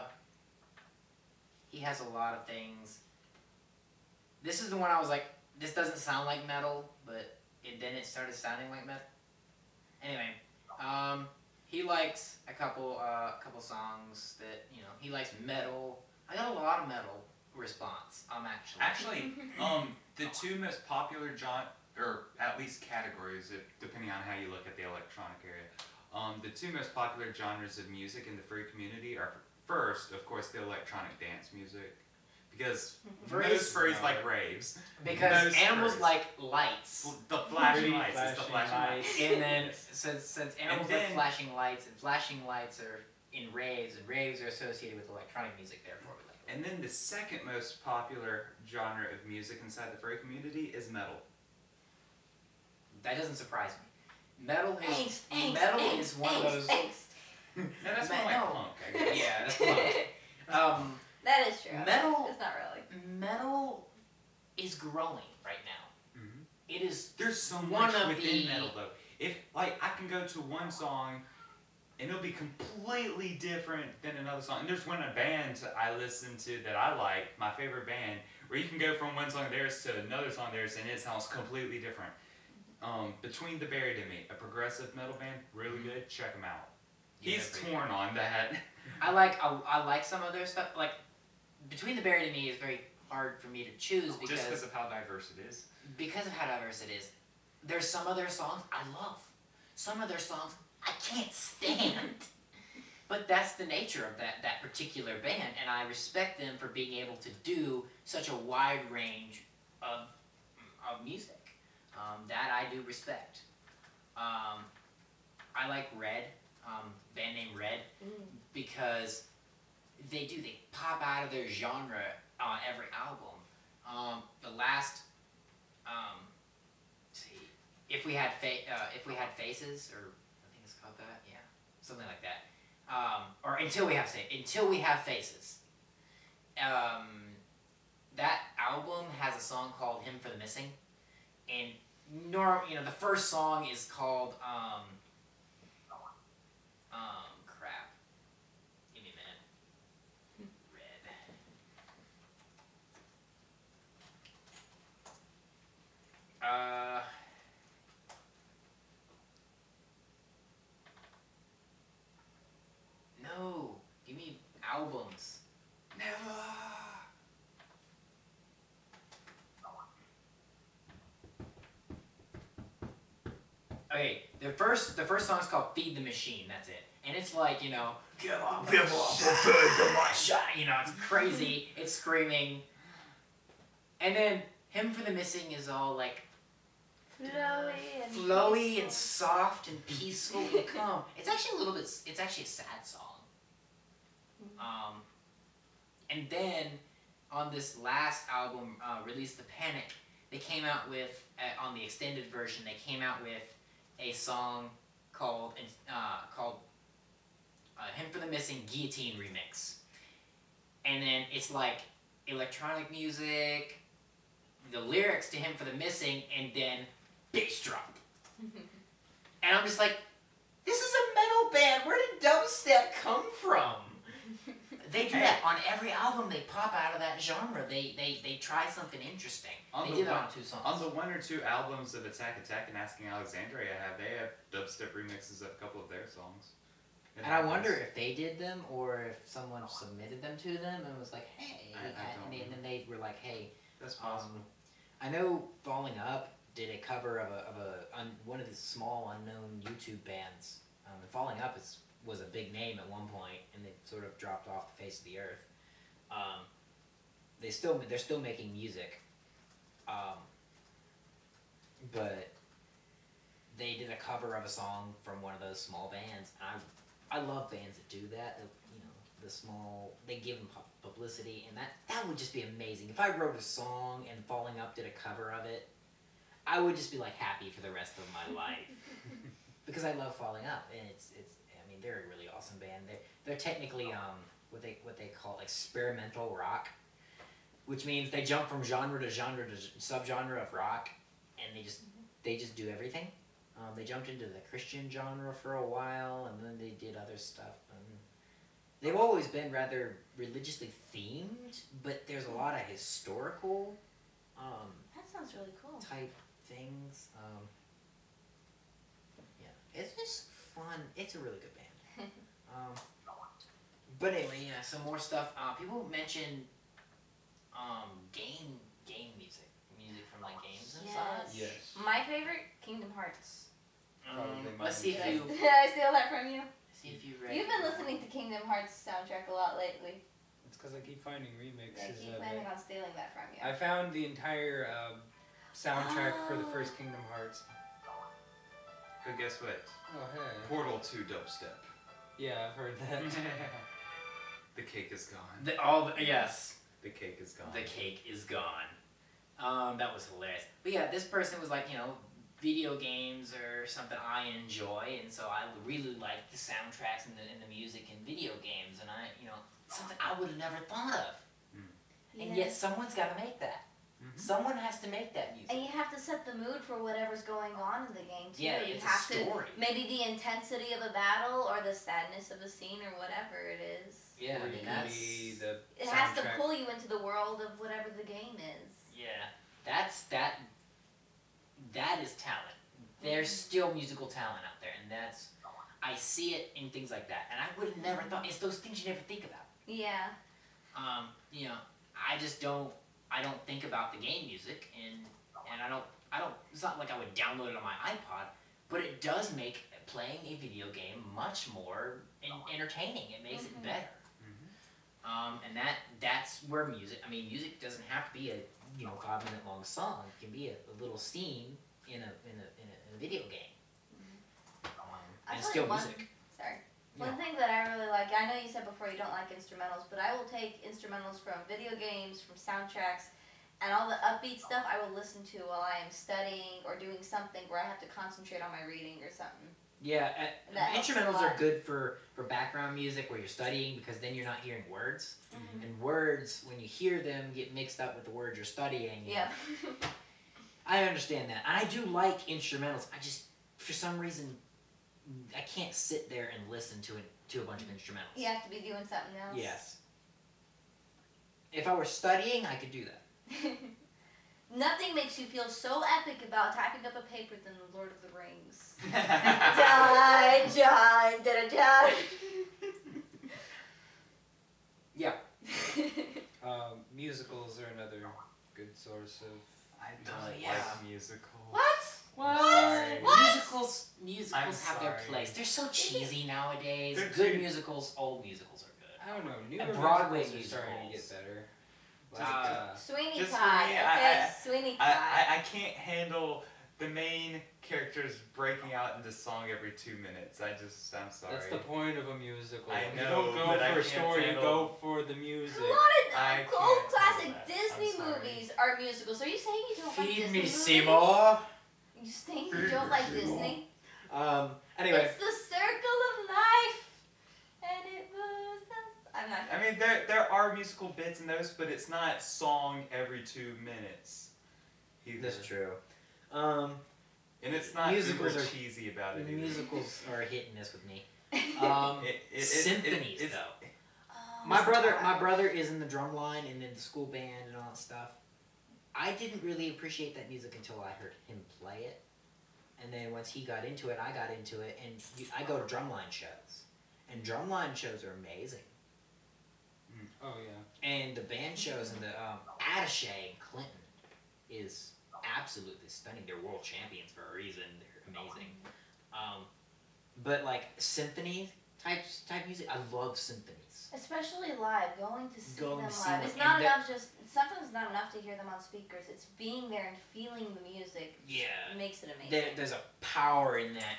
has a lot of things. This is the one I was like, this doesn't sound like metal, but then it started sounding like metal. Anyway, he likes a couple songs that he likes metal. I got a lot of metal response. Actually, the two most popular or at least categories, depending on how you look at the electronic area, the two most popular genres of music in the furry community are first, of course, the electronic dance music, because most furries like raves. Because most animals furries like lights. The flashing lights. It's the flashing lights. And then since animals And like then- flashing lights, and flashing lights are in raves, and raves are associated with electronic music, therefore we like them. And then the second most popular genre of music inside the furry community is metal. That doesn't surprise me. Metal is Angst, one of those. No, that's more like No. punk, I guess. Yeah, that's punk. That is true. Metal- It's not really. Metal is growing right now. Mhm. It is. There's so One much of within the- metal, though. If I can go to one song, and it'll be completely different than another song. And there's one band I listen to that I like, my favorite band, where you can go from one song of theirs to another song of theirs, and it sounds completely different. Between the Buried and Me, a progressive metal band, really good. Check them out. Yeah, He's pretty torn on that. I like some of their stuff. Like Between the Buried and Me is very hard for me to choose Just because because of how diverse it is. of how diverse it is. There's some of their songs I love. Some of their songs I can't stand. But that's the nature of that particular band, and I respect them for being able to do such a wide range of music. That I do respect. I like Red, band name Red, because they pop out of their genre on every album. The last, if we had Faces, or I think it's called that, yeah, something like that. Or Until We Have Faces. That album has a song called "Hymn for the Missing," and the first song is called crap. Give me a minute. Red. No. Give me albums. Never. Okay, the first song is called "Feed the Machine." That's it, and it's like give up, feed the machine. It's crazy. It's screaming, and then "Hymn for the Missing" is all like Flowy and flowy and soft and peaceful and calm. It's actually a little bit. It's actually a sad song. And then on this last album, Release the Panic, they came out with on the extended version. They came out with a song called "Hymn for the Missing" Guillotine Remix, and then it's like electronic music, the lyrics to "Hymn for the Missing," and then bass drop. And I'm just like, this is a metal band. Where did dubstep come from? They do that on every album. They pop out of that genre. They try something interesting. They did that on 2 songs. On the 1 or 2 albums of Attack and Asking Alexandria they have dubstep remixes of a couple of their songs. And I wonder if they did them or if someone submitted them to them and was like, hey. And then they were like, hey. That's possible. I know Falling Up did a cover of one of the small unknown YouTube bands. Falling Up was a big name at one point, and they sort of dropped off the face of the earth. They're still making music, but they did a cover of a song from one of those small bands. And I love bands that do that. They give them publicity, and that would just be amazing. If I wrote a song and Falling Up did a cover of it, I would just be like happy for the rest of my life because I love Falling Up, and they're a really awesome band. They're technically what they call experimental rock, which means they jump from genre to subgenre of rock, and they just do everything. They jumped into the Christian genre for a while, and then they did other stuff. And they've always been rather religiously themed, but there's a lot of historical that sounds really cool. type things. Yeah, it's just fun. It's a really good band. But anyway, yeah, some more stuff. People mention game music from like games and stuff. Yes. My favorite, Kingdom Hearts. Let's see if you. Did I steal that from you? See if you read. You've been listening to Kingdom Hearts soundtrack a lot lately. It's because I keep finding I remixes keep of planning it. on stealing that from you. I found the entire soundtrack for the first Kingdom Hearts. But guess what? Oh, hey. Portal 2 dubstep. Yeah, I've heard that. The cake is gone. Yes. The cake is gone. The cake is gone. That was hilarious. But yeah, this person was like, video games are something I enjoy, and so I really like the soundtracks and the music in video games, and something I would have never thought of. And yet someone's got to make that. Someone has to make that music. And you have to set the mood for whatever's going on in the game too. Yeah, you it's have a story. to maybe the intensity of a battle or the sadness of a scene or whatever it is. Yeah, Or you can be the It has to soundtrack. pull you into the world of whatever the game is. Yeah, that is talent. There's still musical talent out there, and I see it in things like that, and I would have never thought. It's those things you never think about. Yeah. I don't think about the game music, and I don't. It's not like I would download it on my iPod, but it does make playing a video game much more entertaining. It makes it better. And that's where music. I mean, music doesn't have to be a 5-minute long song. It can be a little scene in a video game. And it's still music. Sorry. Yeah. One thing that I really like, I know you said before you don't like instrumentals, but I will take instrumentals from video games, from soundtracks, and all the upbeat stuff I will listen to while I am studying or doing something where I have to concentrate on my reading or something. Yeah, That helps a instrumentals lot. are good for background music where you're studying because then you're not hearing words. And words, when you hear them, get mixed up with the words you're studying. Yeah. I understand that. And I do like instrumentals. I just, for some reason, I can't sit there and listen to a bunch of instrumentals. You have to be doing something else. Yes. If I were studying, I could do that. Nothing makes you feel so epic about typing up a paper than The Lord of the Rings. Die, John, da-da-da. Yeah. Musicals are another good source of... I don't yeah. like musicals. What? Sorry. Musicals I'm have their sorry. place. They're so cheesy nowadays. They're Good too- musicals, old musicals are good. I don't know. Newer And Broadway musicals are starting to get musicals. better. Like, Sweeney Just Todd, for me, okay? Sweeney Todd. I can't handle the main character's breaking out into song every 2 minutes. I'm sorry. That's the point of a musical. I You know, don't go but I for a can't story, you handle- go for the music. A lot I of old can't classic handle that. Disney I'm sorry. movies are musicals. Are you saying you don't like Feed Disney me, movies? Seymour. You saying you don't like Disney? Anyway. It's the circle of life, and it moves us. I'm not. I mean, there are musical bits in those, but it's not song every 2 minutes. Either. That's true. And it's not Musicals super are- cheesy about it either. Musicals are hit and miss with me. Symphonies, Symphonies, though. Oh, My brother gosh. is in the drum line and in the school band and all that stuff. I didn't really appreciate that music until I heard him play it. And then once he got into it, I got into it. And I go to drumline shows. And drumline shows are amazing. Oh, yeah. And the band shows and the Attaché and Clinton is absolutely stunning. They're world champions for a reason. They're amazing. But like symphony type music, I love symphonies. Especially live, going to see Going them to see live. them, It's not and enough sometimes it's not enough to hear them on speakers. It's being there and feeling the music. Yeah. Makes it amazing. There's a power in that,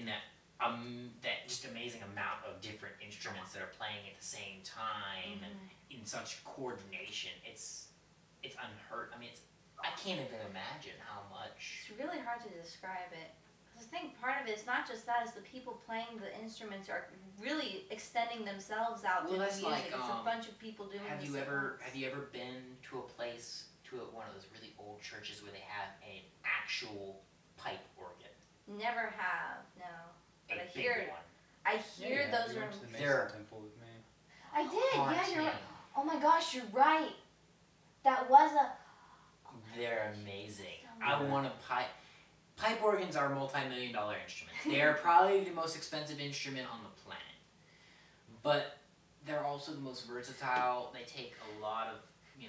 that just amazing amount of different instruments that are playing at the same time and in such coordination. It's unheard. I mean, I can't even imagine how much. It's really hard to describe it. I think part of it is not just that; it's the people playing the instruments are really extending themselves out Well, through the that's music. like, It's a bunch of people doing Have this you at ever once. been to a place, one of those really old churches where they have an actual pipe organ? Never have, no. But A I big hear one. I hear those you are. went to the They're- Mason Temple with me. I did, yeah, you're right. Haunting. Oh my gosh, you're right. That was a. They're amazing. So I good. want a pipe. Pipe organs are multi-million-dollar instruments. They are probably the most expensive instrument on the planet. But they're also the most versatile. They take a lot of,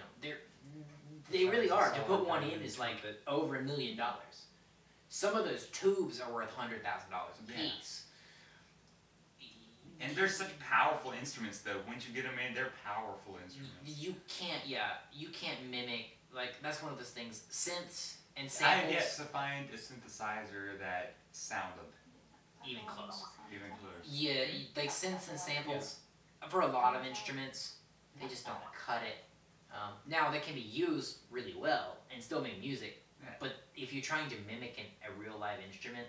they really are. To put one in is like over $1 million. Some of those tubes are worth $100,000 a Yeah. piece. And they're such powerful instruments, though. Once you get them in, they're powerful instruments. You can't mimic, like, that's one of those things. Synths and I've samples, yet to find a synthesizer that sounded even close. even close. Yeah, like synths and samples, for a lot of instruments, they just don't cut it. Now, they can be used really well and still make music, Yeah. but if you're trying to mimic a real live instrument,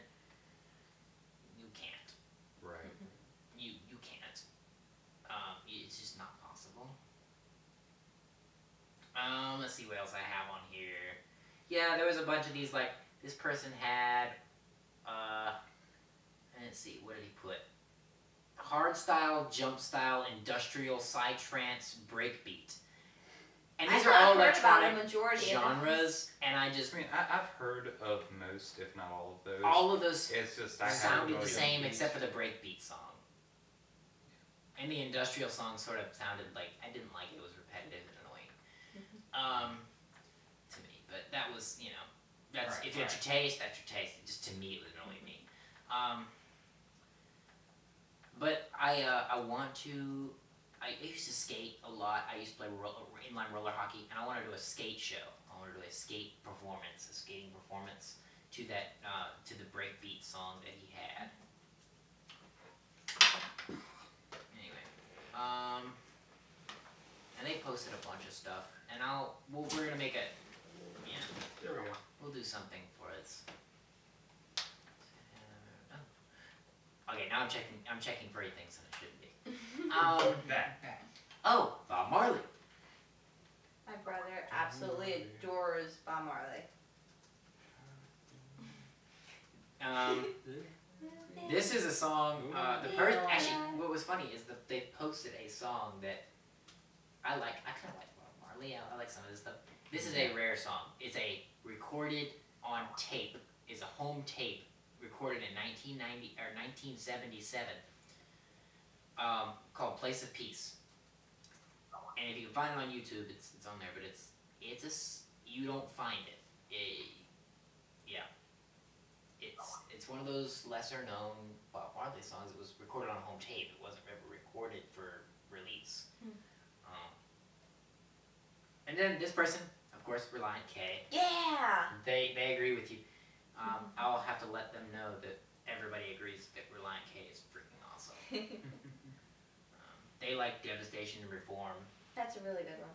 you can't. Right. You can't. It's just not possible. Let's see what else I have on here. Yeah, there was a bunch of these, like, this person had, let's see, what did he put? Hard style, jump style, industrial, psytrance, breakbeat. And these are all I've heard about a electronic majority of them. genres, and I I just, mean, I've heard of most, if not all of those. all of those It's just I sounded haven't the really- same except for the breakbeat song. And the industrial song sort of sounded like, I didn't like it, it was repetitive and annoying. To me, but that was, that's, Right, if it's your taste, that's your taste. Just to me, it would annoy me. But I want to, I used to skate a lot. I used to play inline roller hockey, and I want to do a skate show. I want to do a skating performance to that, to the breakbeat song that he had. Anyway, and they posted a bunch of stuff, and we're gonna make it, There we go. we'll do something for it. Okay, now I'm checking for things that it shouldn't be. That. Oh, Bob Marley. My brother absolutely adores Bob Marley. This is a song. Actually, what was funny is that they posted a song that I like. I kind of like Bob Marley. I like some of this stuff. This is a rare song. It's a recorded on tape. It's a home tape recorded in 1990 or 1977. Called "Place of Peace." And if you can find it on YouTube, it's on there. But you don't find it. It's one of those lesser known Bob Marley songs. It was recorded on home tape. It wasn't ever recorded for release. And then this person, of course, Reliant K. Yeah. They agree with you. I'll have to let them know that everybody agrees that Reliant K is freaking awesome. They like Devastation and Reform. That's a really good one.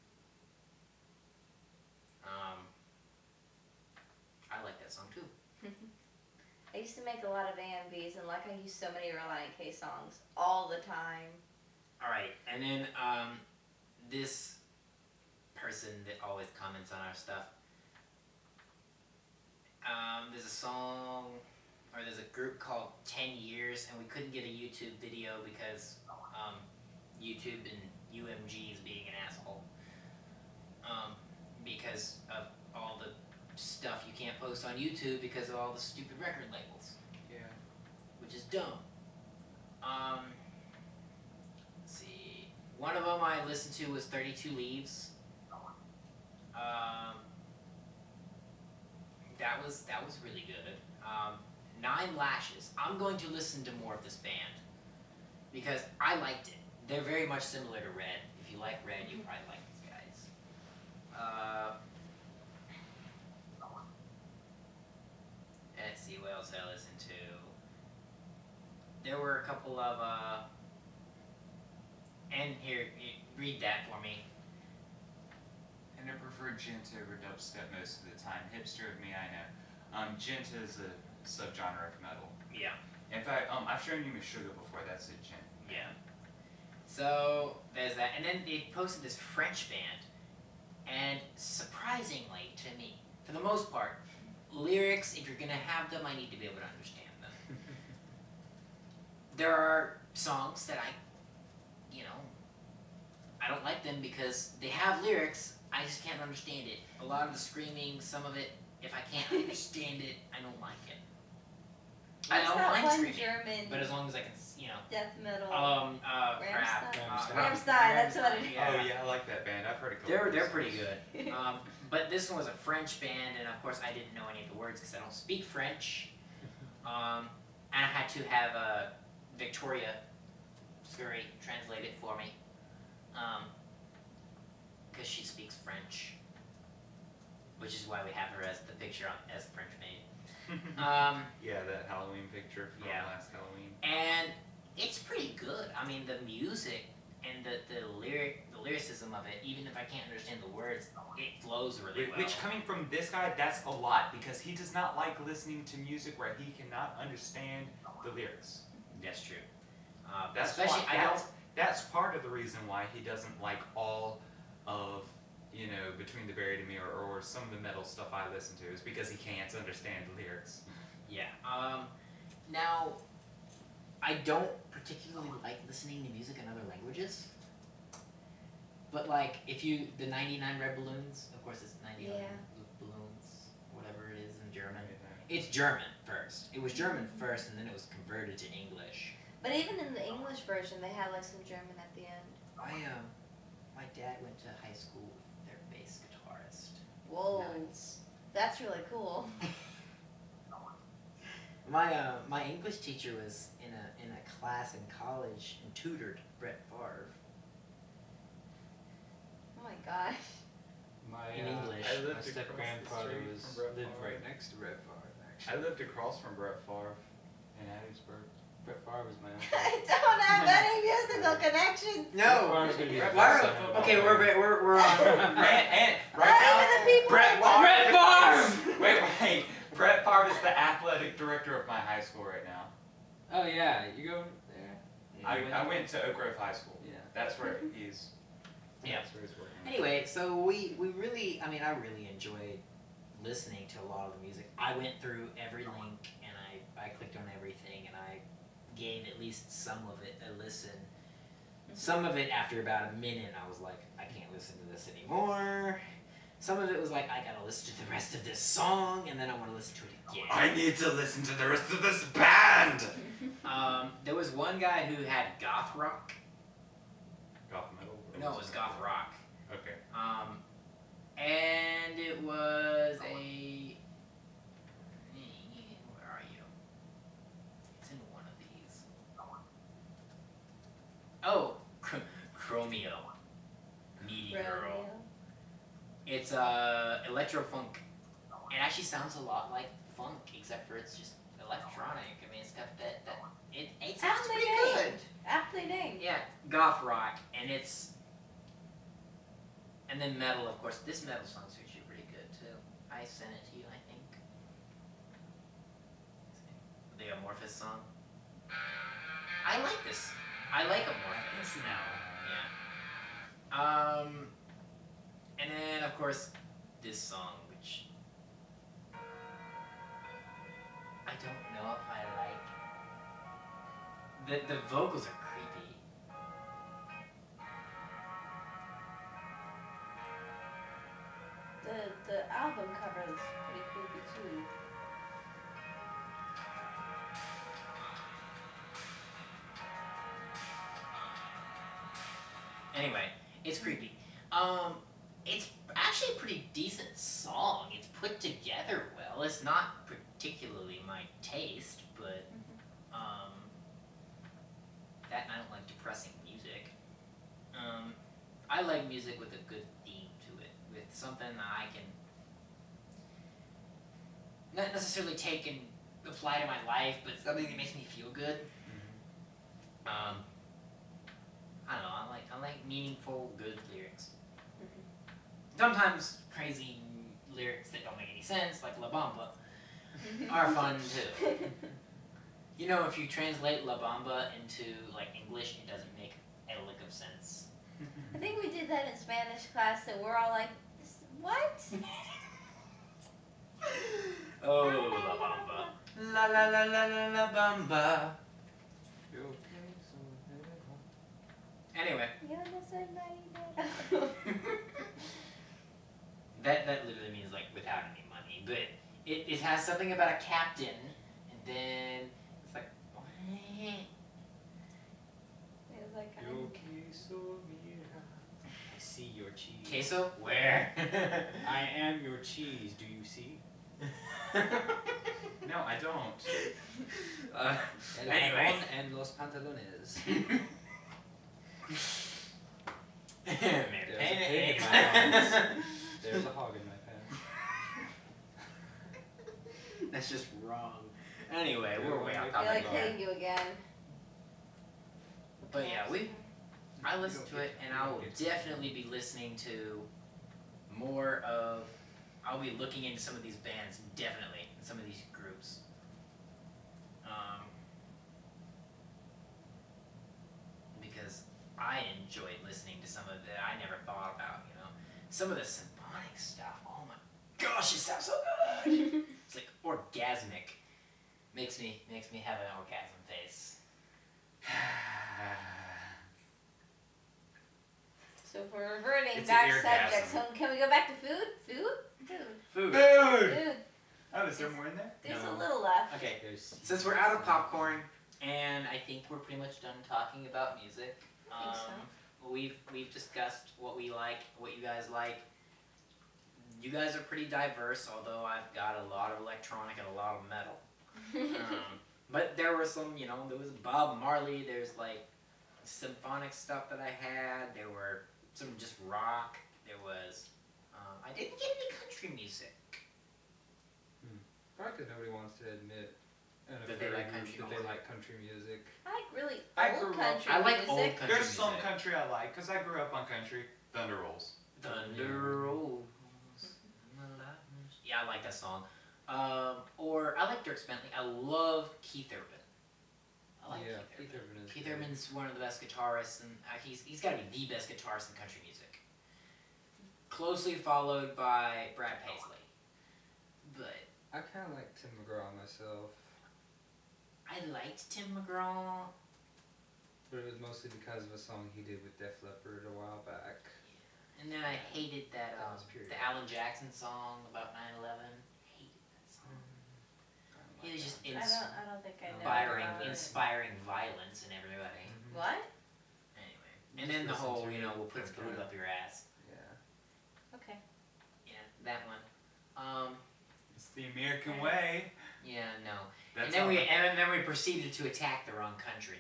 I like that song too. I used to make a lot of AMVs, and like I use so many Reliant K songs all the time. Alright, and then this person that always comments on our stuff, there's a song, or there's a group called 10 Years, and we couldn't get a YouTube video because YouTube and UMG is being an asshole. Because of all the stuff you can't post on YouTube because of all the stupid record labels. Yeah. Which is dumb. Let's see. One of them I listened to was 32 Leaves. That was really good. 9 Lashes. I'm going to listen to more of this band because I liked it. They're very much similar to Red. If you like Red, you probably like these guys. Let's see what else I listened to. There were a couple of and here, read that for me. And I prefer gent over dubstep most of the time. Hipster of me, I know. Gent is a subgenre of metal. Yeah. In fact, I've shown you Meshuggah before. That's a gent. Yeah. So there's that, and then they posted this French band, and surprisingly to me, for the most part, lyrics, if you're gonna have them, I need to be able to understand them. There are songs that I don't like them because they have lyrics, I just can't understand it. A lot of the screaming, some of it, if I can't understand it, I don't like it. I What's don't that mind one screaming, German but as long as I can, death metal? crap. Rammstein, that's what it is. Oh yeah, I like that band. I've heard a couple. They're pretty good. But this one was a French band, and of course I didn't know any of the words because I don't speak French. And I had to have Victoria Fury translate it for me, because she speaks French, which is why we have her as the picture as a French maid. Yeah, that Halloween picture from last Halloween. And it's pretty good. I mean, the music and the lyricism of it, even if I can't understand the words, it flows really well. Which, coming from this guy, that's a lot, because he does not like listening to music where he cannot understand the lyrics. That's true. That's part of the reason why he doesn't like all of, Between the Buried and Me or some of the metal stuff I listen to, is because he can't understand the lyrics. Yeah. Now, I don't particularly like listening to music in other languages. But like, the 99 Red Balloons, of course it's 99 Balloons, whatever it is in German. It's German first. It was German first, and then it was converted to English. But even in the English version, they had like some German at the end. My dad went to high school with their bass guitarist. Whoa, Nuts. that's really cool. My English teacher was in a class in college and tutored Brett Favre. Oh my gosh. In English. My step-grandfather lived right next to Brett Favre, actually. I lived across from Brett Favre in Hattiesburg. Brett Favre was my uncle. I don't have any musical connections. No. Okay, we're on. And Not even the people. Brett Favre. Wait. Brett Favre is the athletic director of my high school right now. Oh yeah, you go there? I went to Oak Grove High School. Yeah. That's where he's. Yeah. That's where he's working. Anyway, so we really, I really enjoyed listening to a lot of the music. I went through every link and I clicked on everything and I gave at least some of it a listen. Some of it, after about a minute, I was like, I can't listen to this anymore. Some of it was like, I gotta listen to the rest of this song, and then I want to listen to it again. I need to listen to the rest of this band! There was one guy who had goth rock. Goth metal? No, it was goth rock. Okay. And it was a... Where are you? It's in one of these. Oh, Chromeo. Meaty Girl. It's electro funk. It actually sounds a lot like funk, except for it's just electronic. I mean, it's got that it sounds Aptly pretty named. good. Aptly named. Yeah, goth rock, and then metal, of course. This metal song's actually pretty good too. I sent it to you, I think. The Amorphous song. I like this. I like Amorphous now. Yeah. And then of course this song, which I don't know if I like. The vocals are creepy. The album cover is pretty creepy too. Anyway, it's creepy. It's actually a pretty decent song. It's put together well. It's not particularly my taste, but that and I don't like depressing music. I like music with a good theme to it, with something that I can not necessarily take and apply to my life, but something that makes me feel good. I don't know. I like meaningful, good lyrics. Sometimes crazy lyrics that don't make any sense, like La Bamba, are fun too. You know, if you translate La Bamba into like English, it doesn't make a lick of sense. I think we did that in Spanish class, and we're all like, what? Oh, La Bamba. La la la la la la Bamba. Anyway. That literally means like without any money, but it has something about a captain, and then it's like what? It's like, I see your cheese. Queso? Where? I am your cheese. Do you see? No, I don't. El Anyway. jabón en los pantalones. There's There's a pig in my pants. There's a hog in my pants. That's just wrong. Anyway, we're way off I topic. like hitting you again. But yeah, I listen to it, and I will definitely be listening to more of. I'll be looking into some of these bands, definitely, and some of these groups. Because I enjoyed listening to some of that I never thought about, you know. Some of the symphonic stuff, oh my gosh, it sounds so good! It's like orgasmic. Makes me have an orgasm face. So if we're reverting It's back an subjects, orgasm. can we go back to food? Food? Food. Food. Oh, is there more in there? There's No. a little left. Okay, There's since we're out of popcorn, and I think we're pretty much done talking about music. I think so. We've discussed what we like, what you guys like. You guys are pretty diverse, although I've got a lot of electronic and a lot of metal. But there were some, you know, there was Bob Marley, there's like symphonic stuff that I had, there were some just rock, there was, I didn't get any country music. I like that nobody wants to admit That they like country that they music. like country music. I like really I old grew up- country I like music. old country There's some music. country I like, because I grew up on country. Thunder Rolls. Thunder rolls. Yeah, I like that song. Or I like Dirk Bentley. I love Keith Urban. I like Yeah, Keith Keith Urban. Urban is Keith good. Urban's one of the best guitarists, and he's got to be the best guitarist in country music. Closely followed by Brad Paisley. But I kind of like Tim McGraw myself, I liked Tim McGraw. but it was mostly because of a song he did with Def Leppard a while back. And then I hated that, That was period. the Alan Jackson song about 9/11. Hated that song. It was just I don't think I know. inspiring violence in everybody. What? Anyway, and then the Listen whole, to you it. know, we'll put a It's boot kinda- up your ass. Yeah. Okay. Yeah, that one. It's the American way. Yeah, no. That's And then we proceeded to attack the wrong country.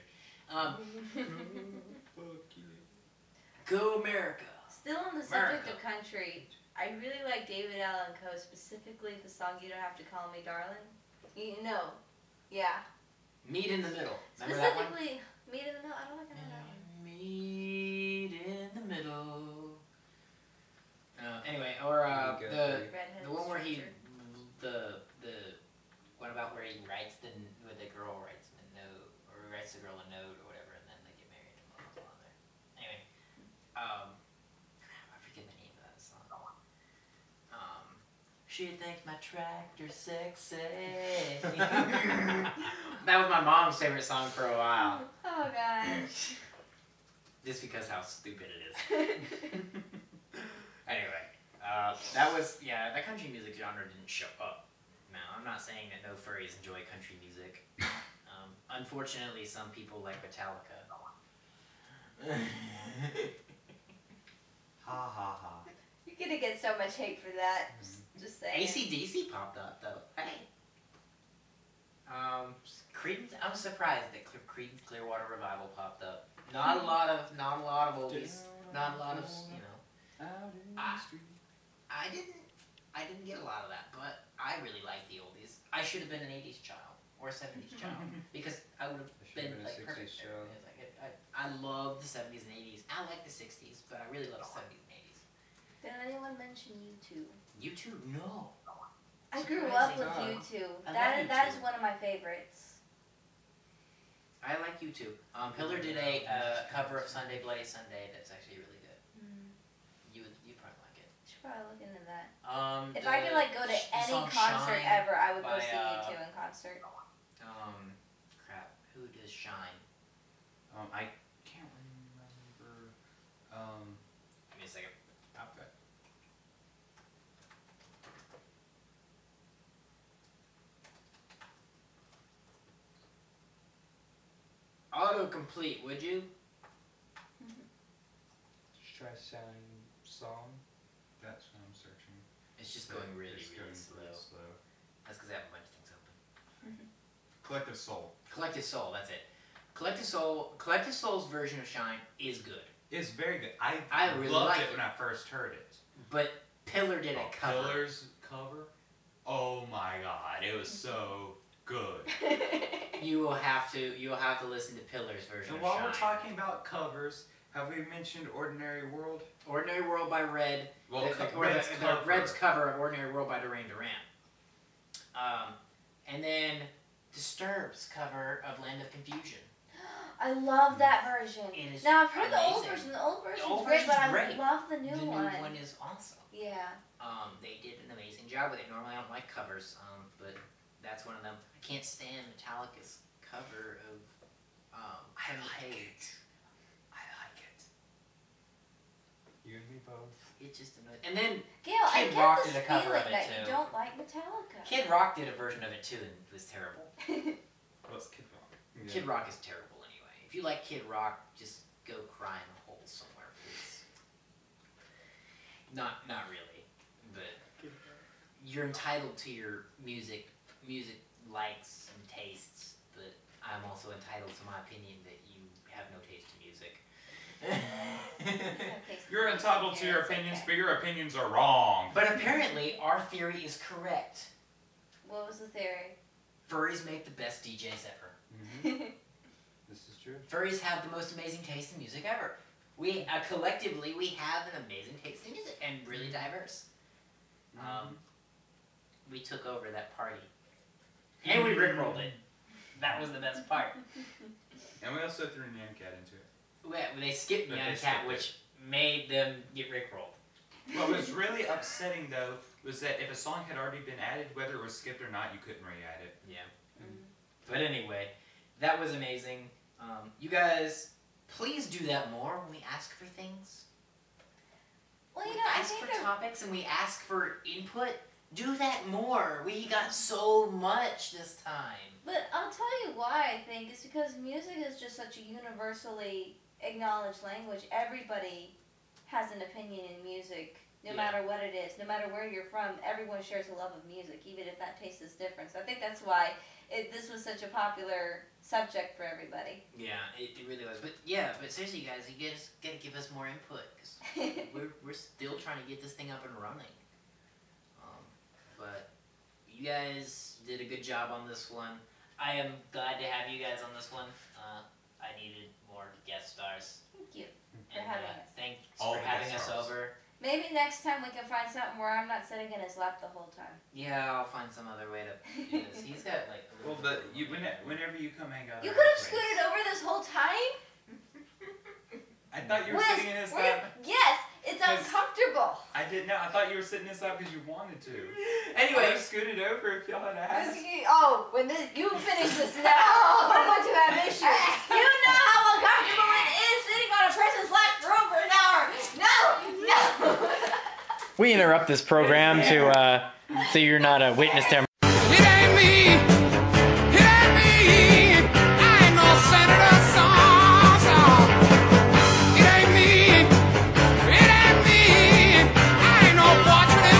Go America. Still on the subject America. of country, I really like David Allan Coe, specifically the song "You Don't Have to Call Me Darling." You know, yeah. Meet in the Middle. Remember that one? Specifically, "Meet in the Middle." I don't think I know that one. Meet in the middle. Anyway, or the one where he the what about where he writes where the girl writes him a note, or he writes the girl a note or whatever, and then they get married and blah blah blah. There. Anyway, I forget the name of that song. She thinks my tractor's sexy. That was my mom's favorite song for a while. Oh gosh. Just because how stupid it is. Anyway, that country music genre didn't show up. Now, I'm not saying that no furries enjoy country music. Unfortunately, some people like Metallica. Ha ha ha. You're gonna get so much hate for that. Just saying. AC/DC popped up though. Hey. Creedence. I'm surprised that Creedence Clearwater Revival popped up. Not a lot of oldies. Not a lot of I didn't get a lot of that, but I really like the oldies. I should have been an 80s child or a 70s child because I would have been like perfect. I love the 70s and 80s. I like the 60s, but I really love the 70s and 80s. Did anyone mention U2? U2? No. I grew up with U2. That is one of my favorites. I like U2. Pillar did a cover of Sunday Bloody Sunday that's actually really good. You probably like it. Should probably look into that. If The- I could like go to the any song concert Shine ever, I would go by, see U2 in concert. Crap. Who does Shine? I can't remember. Give me a second. Okay. Autocomplete, would you? Try Shine song. That's what I'm searching. It's just going really, It's really going slow. really slow. That's because I have a bunch of things open. Collective Soul. Collective Soul, that's it. Collective Soul's version of Shine is good. It's very good. I really loved like it it. when I first heard it. But Pillar did a cover. Pillar's cover? Oh my god, it was so good. You will have to listen to Pillar's version And of while Shine. we're talking about covers, have we mentioned Ordinary World? Ordinary World by Red. Well, Red's cover of Ordinary World by Duran Duran. And then Disturbed's cover of Land of Confusion. I love that version. It is Now I've heard the old amazing. version. The old version's old great, but version's I great. love the new The new one. one is awesome. Yeah. They did an amazing job with it. Normally I don't like covers, but that's one of them. I can't stand Metallica's cover of Heavy Hate. I like it. You and me both. It just annoys. And then Gail, I Kid get Rock this did a cover feeling of it that too. you don't like Metallica. Kid Rock did a version of it too, and it was terrible. What's Kid Rock? Yeah. Kid Rock is terrible anyway. If you like Kid Rock, just go cry in a hole somewhere, please. Not really, but you're entitled to your music likes and tastes, but I'm also entitled to my opinion that you have no taste in music. You're entitled to your opinions, but your opinions are wrong. But apparently, our theory is correct. What was the theory? Furries make the best DJs ever. This is true. Furries have the most amazing taste in music ever. We collectively we have an amazing taste in music and really diverse. We took over that party, and we rickrolled it. That was the best part. And we also threw Nyancat into it. They skipped But they Nyan Cat, skipped which made them get rickrolled. What was really upsetting though was that if a song had already been added, whether it was skipped or not, you couldn't re-add it. Yeah. But anyway, that was amazing. You guys, please do that more when we ask for things. Well, We you know, I ask think for topics and we ask for input. Do that more. We got so much this time. But I'll tell you why I think it's because music is just such a universally acknowledged language. Everybody has an opinion in music, no Yeah. matter what it is, no matter where you're from. Everyone shares a love of music, even if that taste is different. So I think that's why this was such a popular subject for everybody. Yeah, it really was. But seriously, guys, you guys gotta give us more input because we're still trying to get this thing up and running. But you guys did a good job on this one. I am glad to have you guys on this one. I needed more guest stars. Thank you for having us. Thanks All for the having guest us stars. over. Maybe next time we can find something where I'm not sitting in his lap the whole time. Yeah, I'll find some other way to do this. He's got like. A Well, but whenever you come hang out. You at could our have place- scooted over this whole time? I thought you were Wes, sitting in his we're- lap. Yes, it's 'Cause- uncomfortable. I didn't know. I thought you were sitting in his lap because you wanted to. I Anyway, would have scooted over if y'all had asked. Oh, when you finish this now, we're going to have issues. You know how uncomfortable it is sitting on a person's lap for over an hour. No. we interrupt this program to so you're not a witness to. It ain't me. It ain't me. I ain't no senator song. It ain't me. It ain't me. I ain't no fortunate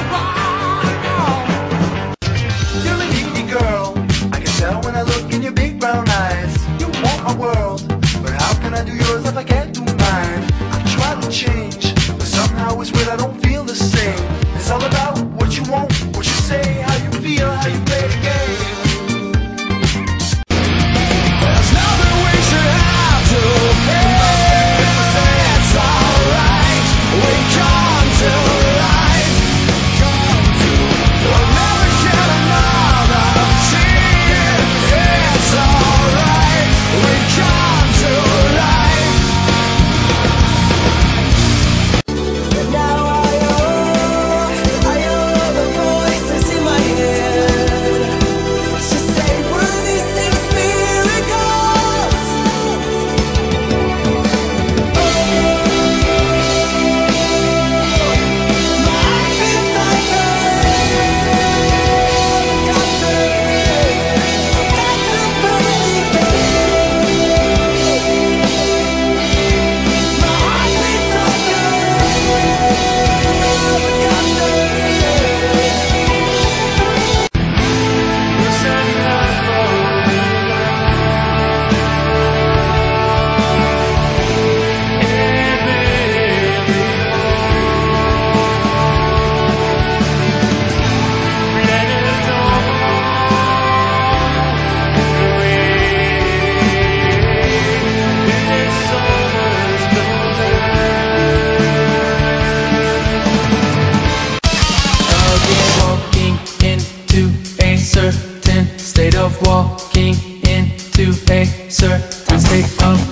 one. You're a needy girl. I can tell when I look in your big brown eyes. You want my world, but how can I do yours if I can't do mine? I try to change, but somehow it's weird. I don't feel the same. It's all about what you want, what you say, how you feel, how you play the game. There's nothing we should have to pay. It's alright. We come to life. We'll never get another chance. It's alright. We come to life. And now I owe the voices in my head. Just say, were these things miracles? My heart beats like Walking into a certain state of walking into a certain state of